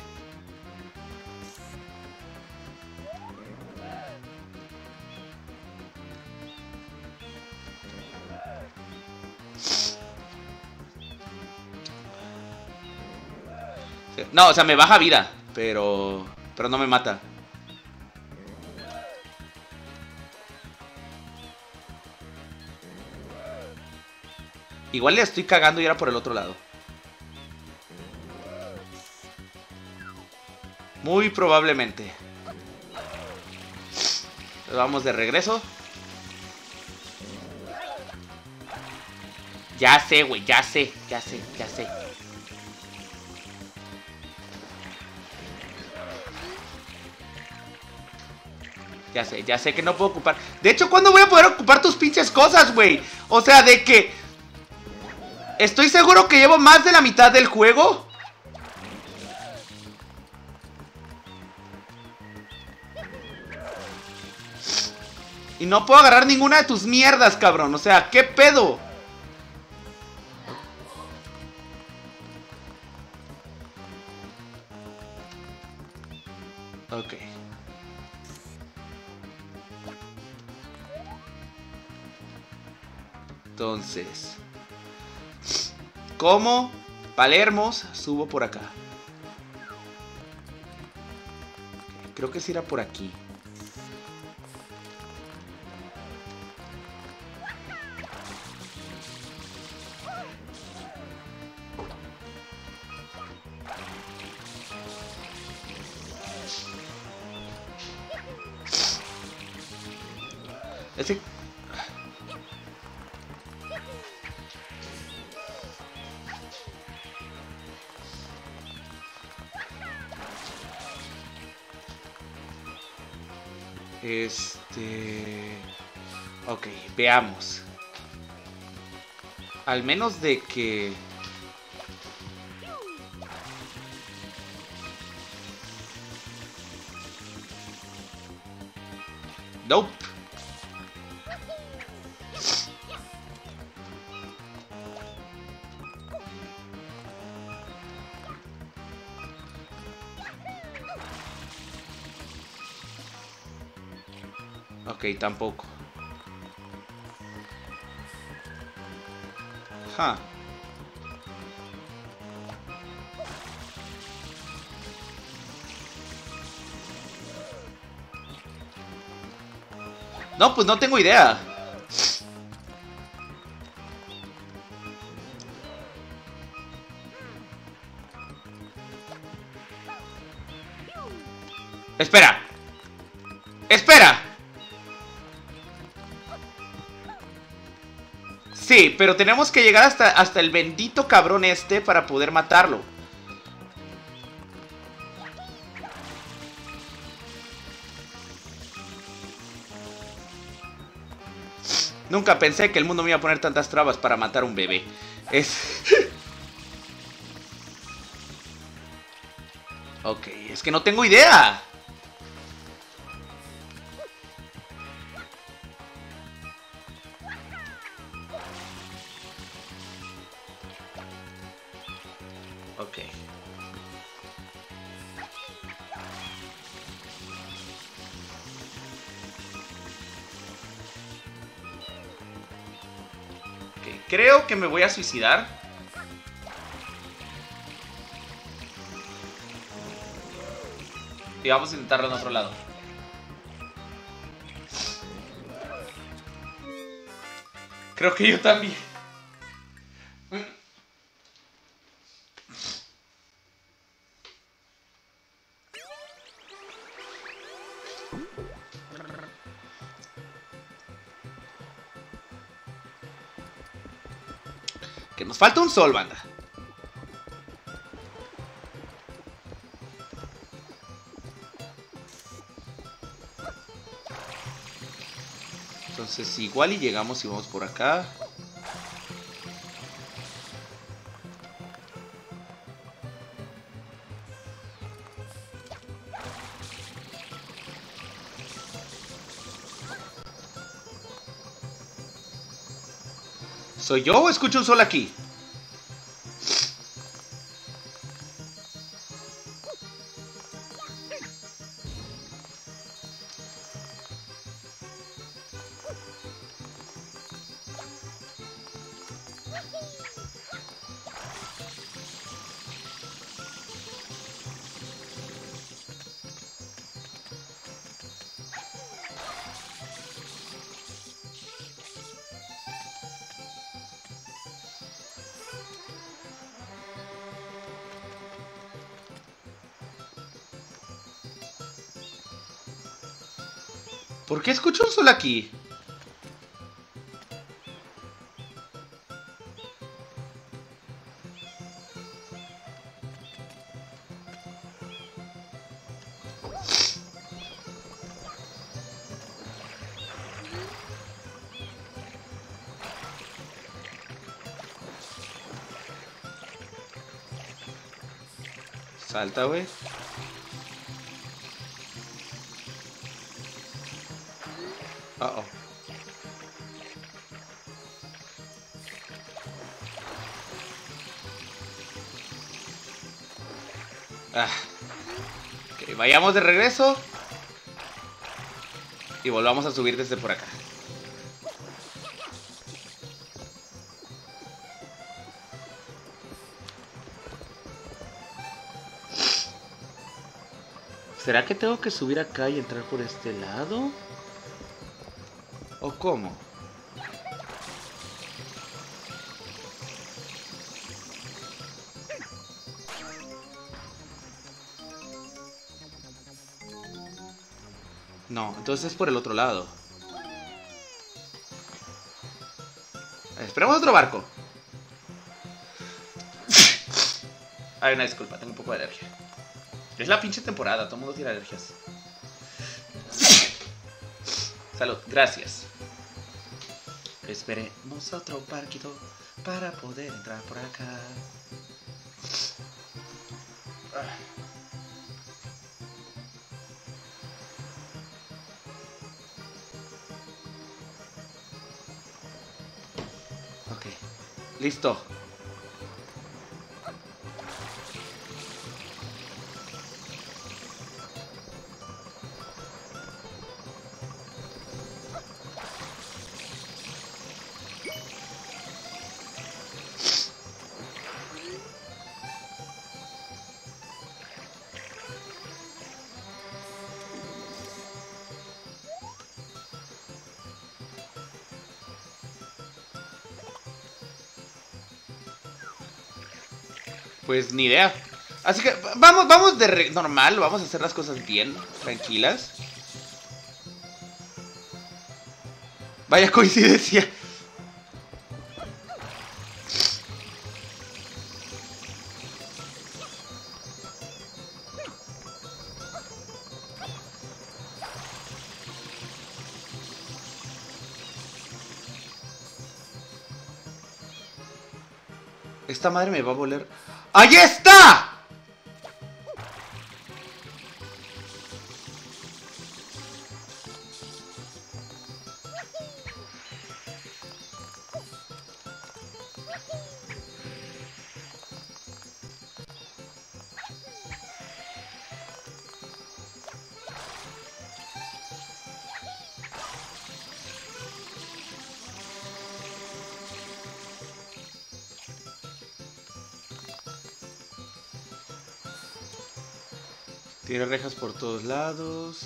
S1: No, o sea, me baja vida, pero... Pero no me mata. Igual le estoy cagando y era por el otro lado. Muy probablemente. Vamos de regreso. Ya sé, güey, ya sé, ya sé, ya sé. Ya sé, ya sé que no puedo ocupar. De hecho, ¿cuándo voy a poder ocupar tus pinches cosas, güey? O sea, de que... Estoy seguro que llevo más de la mitad del juego. Y no puedo agarrar ninguna de tus mierdas, cabrón. O sea, ¿qué pedo? Ok. Entonces, como Palermos, subo por acá. Okay, creo que sí era por aquí. Ese... Este... Ok, veamos. Al menos de que... Nope. Ok, tampoco. Ja. No, pues no tengo idea. Espera. Espera. Sí, pero tenemos que llegar hasta, hasta el bendito cabrón este para poder matarlo. Nunca pensé que el mundo me iba a poner tantas trabas para matar a un bebé. Es... Ok, es que no tengo idea. Ok. Ok, creo que me voy a suicidar. Y vamos a intentarlo en otro lado. Creo que yo también. Que nos falta un sol, banda. Entonces igual y llegamos y vamos por acá. ¿Soy yo o escucho un sol aquí? ¿Por qué escucho un sol aquí? Salta, güey. Uh oh. Ah. Ok, vayamos de regreso. Y volvamos a subir desde por acá. ¿Será que tengo que subir acá y entrar por este lado? ¿O cómo? No, entonces es por el otro lado. Esperemos otro barco. Ay, una disculpa, tengo un poco de alergia. Es la pinche temporada, todo el mundo tiene alergias. Salud, gracias. Esperemos otro barquito para poder entrar por acá. Ok, listo. Pues ni idea. Así que vamos, vamos de re normal, vamos a hacer las cosas bien, tranquilas. Vaya coincidencia. Esta madre me va a voler. ¡Ahí está! Tiene rejas por todos lados.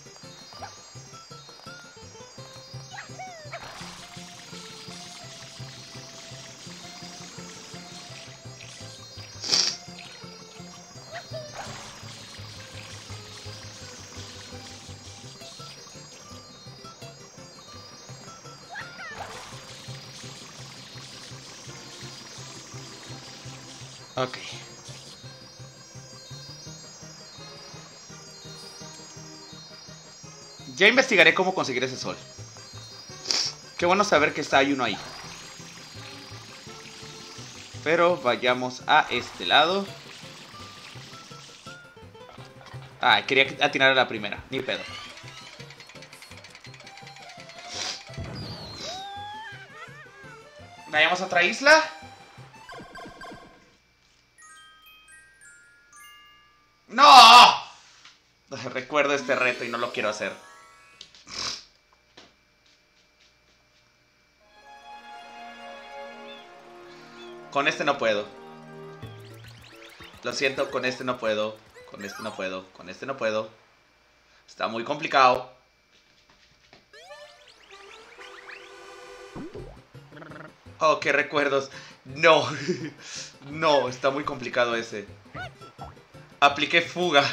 S1: Ok. Ya investigaré cómo conseguir ese sol. Qué bueno saber que está hay uno ahí. Pero vayamos a este lado. Ah, quería atinar a la primera. Ni pedo. Vayamos a otra isla. ¡No! Recuerdo este reto y no lo quiero hacer. Con este no puedo. Lo siento, con este no puedo. Con este no puedo. Con este no puedo. Está muy complicado. Oh, qué recuerdos. No. No, está muy complicado ese. Apliqué fuga.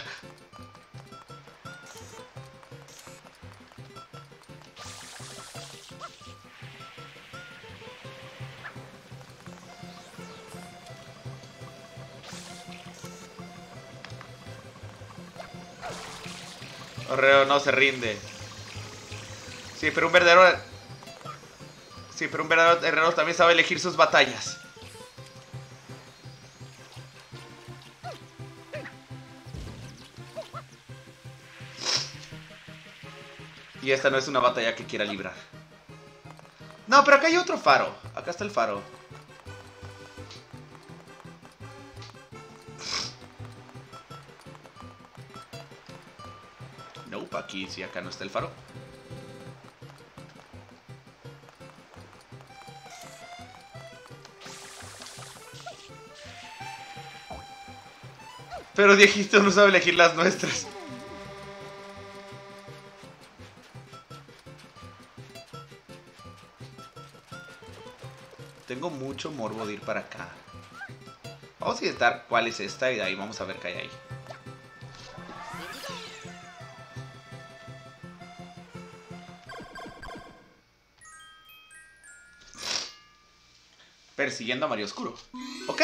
S1: Correo no se rinde. Sí, pero un verdadero... Sí, pero un verdadero herrero también sabe elegir sus batallas. Y esta no es una batalla que quiera librar. No, pero acá hay otro faro. Acá está el faro. Nope, aquí sí, acá no está el faro. Pero Diegito no sabe elegir las nuestras. Tengo mucho morbo de ir para acá. Vamos a intentar cuál es esta y de ahí vamos a ver qué hay ahí. Persiguiendo a Mario Oscuro. Ok.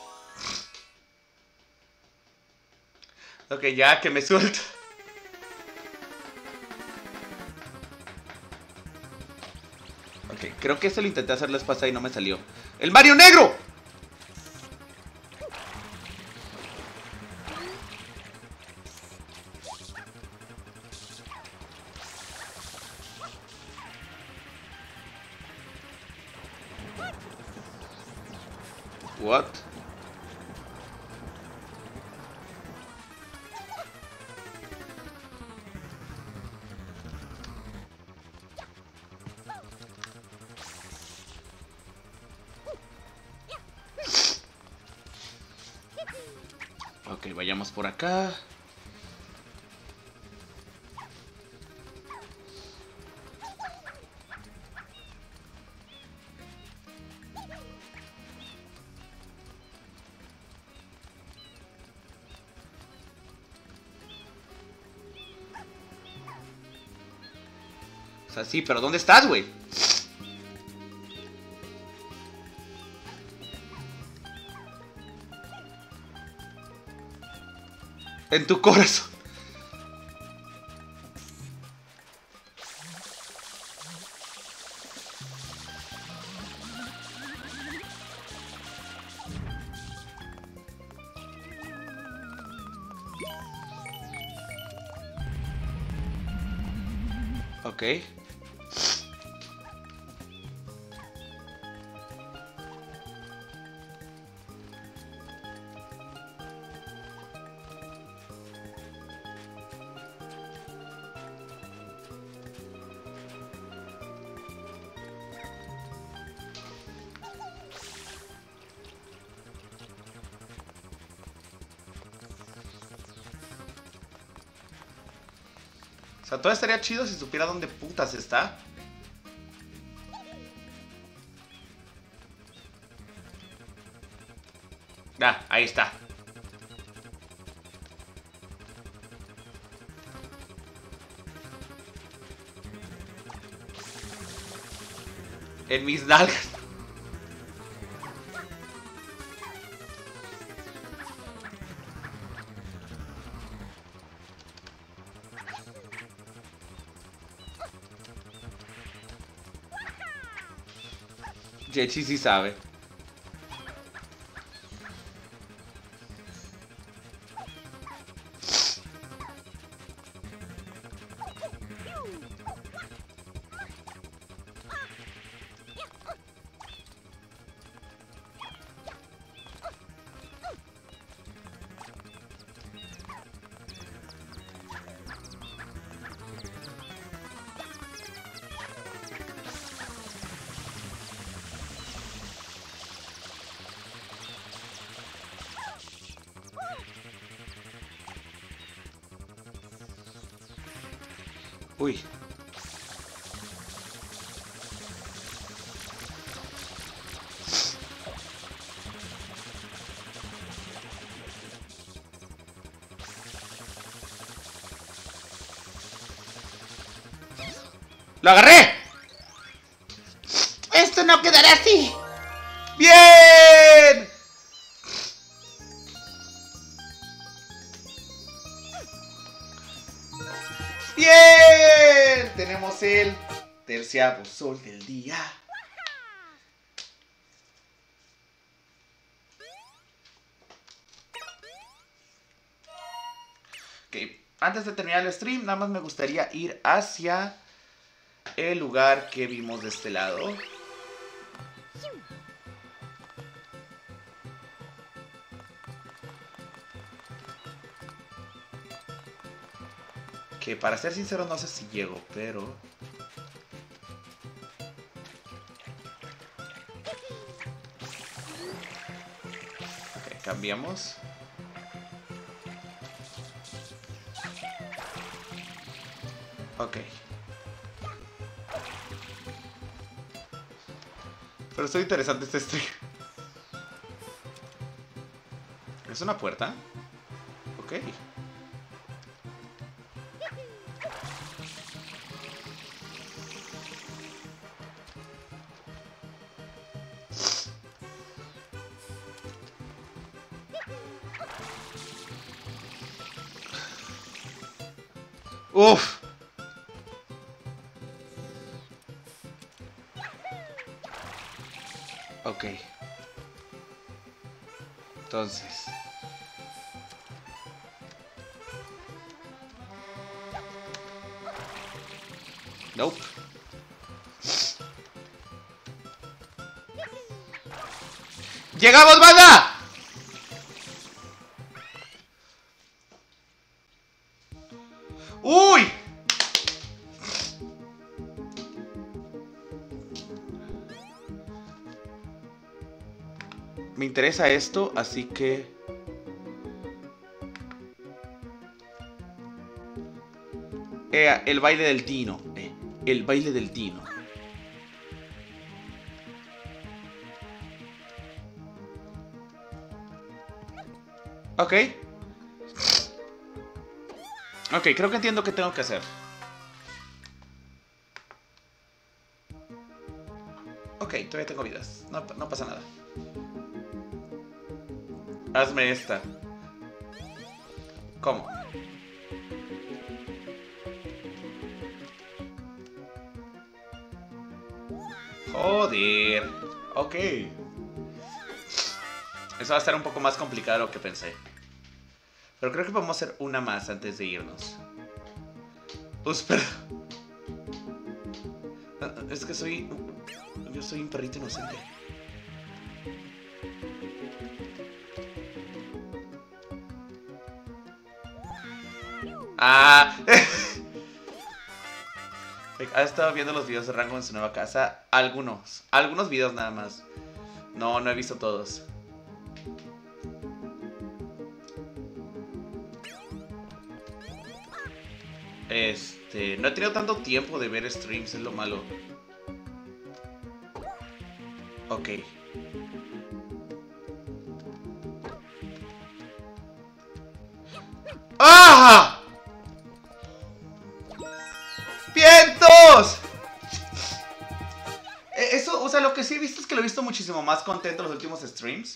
S1: Ok, ya que me suelto. Ok, creo que esto lo intenté hacer la vez pasada y no me salió. ¡El Mario Negro! What? Ok, vayamos por acá. O sea, sí, pero ¿dónde estás, güey? En tu corazón. Ok. O sea, todo estaría chido si supiera dónde putas está. Ah, ahí está. En mis nalgas. Jechi sí sabe. Uy. ¡Lo agarré! ¡Esto no quedará así! ¡Bien! ¡Bien! Tenemos el terciavo sol del día. Ok, antes de terminar el stream, nada más me gustaría ir hacia el lugar que vimos de este lado. Que para ser sincero no sé si llego, pero... Ok, cambiamos. Ok. Pero estoy interesante este stream. ¿Es una puerta? Ok. Uf. Ok. Entonces. Nope. ¡Llegamos, banda! ¡Uy! Me interesa esto, así que... Eh, el baile del Dino. Eh, el baile del Dino. Ok. Ok, creo que entiendo qué tengo que hacer. Ok, todavía tengo vidas. No, no pasa nada. Hazme esta. ¿Cómo? Joder. Ok. Eso va a estar un poco más complicado de lo que pensé. Pero creo que podemos hacer una más antes de irnos. Pues, pero... Es que soy... Yo soy un perrito inocente. Ah... ¿Has estado viendo los videos de Rango en su nueva casa? Algunos. Algunos videos nada más. No, no he visto todos. Este... No he tenido tanto tiempo de ver streams, es lo malo. Ok. ¡Ah! ¡Vientos! Eso, o sea, lo que sí he visto es que lo he visto muchísimo más contento en los últimos streams.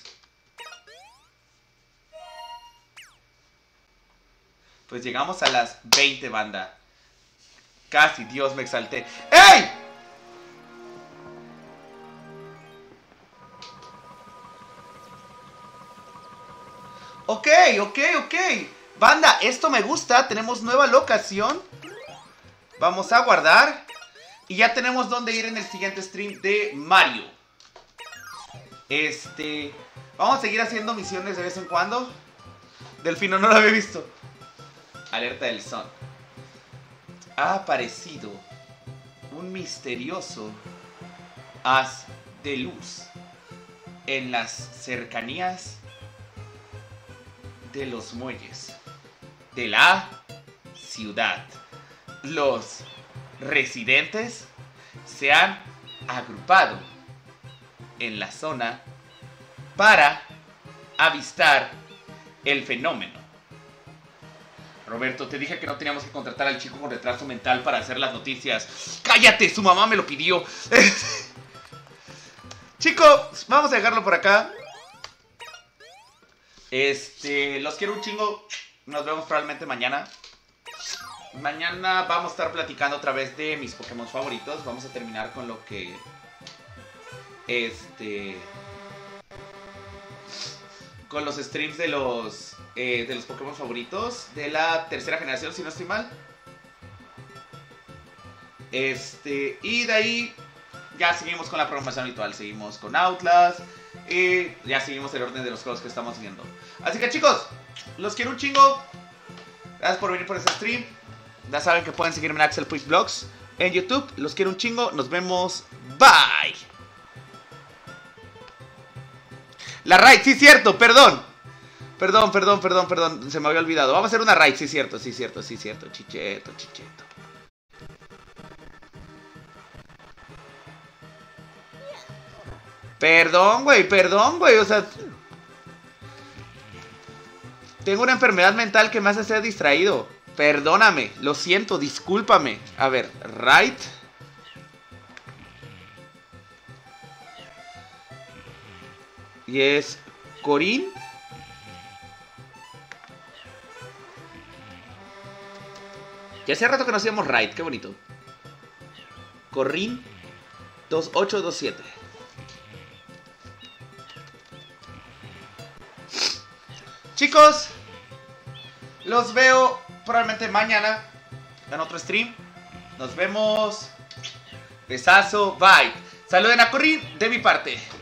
S1: Pues llegamos a las veinte, banda. Casi, Dios, me exalté. ¡Ey! Ok, ok, ok. Banda, esto me gusta. Tenemos nueva locación. Vamos a guardar. Y ya tenemos dónde ir en el siguiente stream de Mario. Este... Vamos a seguir haciendo misiones de vez en cuando. Delfino, no lo había visto. Alerta del Sun. Ha aparecido un misterioso haz de luz en las cercanías de los muelles de la ciudad. Los residentes se han agrupado en la zona para avistar el fenómeno. Roberto, te dije que no teníamos que contratar al chico con retraso mental para hacer las noticias. ¡Cállate! Su mamá me lo pidió. Chicos, vamos a dejarlo por acá. Este, los quiero un chingo. Nos vemos probablemente mañana. Mañana vamos a estar platicando otra vez de mis Pokémon favoritos. Vamos a terminar con lo que... Este... con los streams de los, eh, de los Pokémon favoritos de la tercera generación, si no estoy mal. Este, y de ahí ya seguimos con la programación habitual. Seguimos con Outlast. Y ya seguimos el orden de los juegos que estamos viendo. Así que chicos, los quiero un chingo. Gracias por venir por este stream. Ya saben que pueden seguirme en Axel Puig Vlogs en YouTube. Los quiero un chingo. Nos vemos. Bye. La raid, sí, cierto, perdón. Perdón, perdón, perdón, perdón. Se me había olvidado. Vamos a hacer una raid, sí, cierto, sí, cierto, sí, cierto. Chicheto, chicheto. Perdón, güey, perdón, güey. O sea, tengo una enfermedad mental que me hace ser distraído. Perdóname, lo siento, discúlpame. A ver, right. Y es Corín. Ya hace rato que no hacíamos right, qué bonito. Corín dos ocho dos siete. Chicos, los veo probablemente mañana en otro stream. Nos vemos. Besazo, bye. Saluden a Corín de mi parte.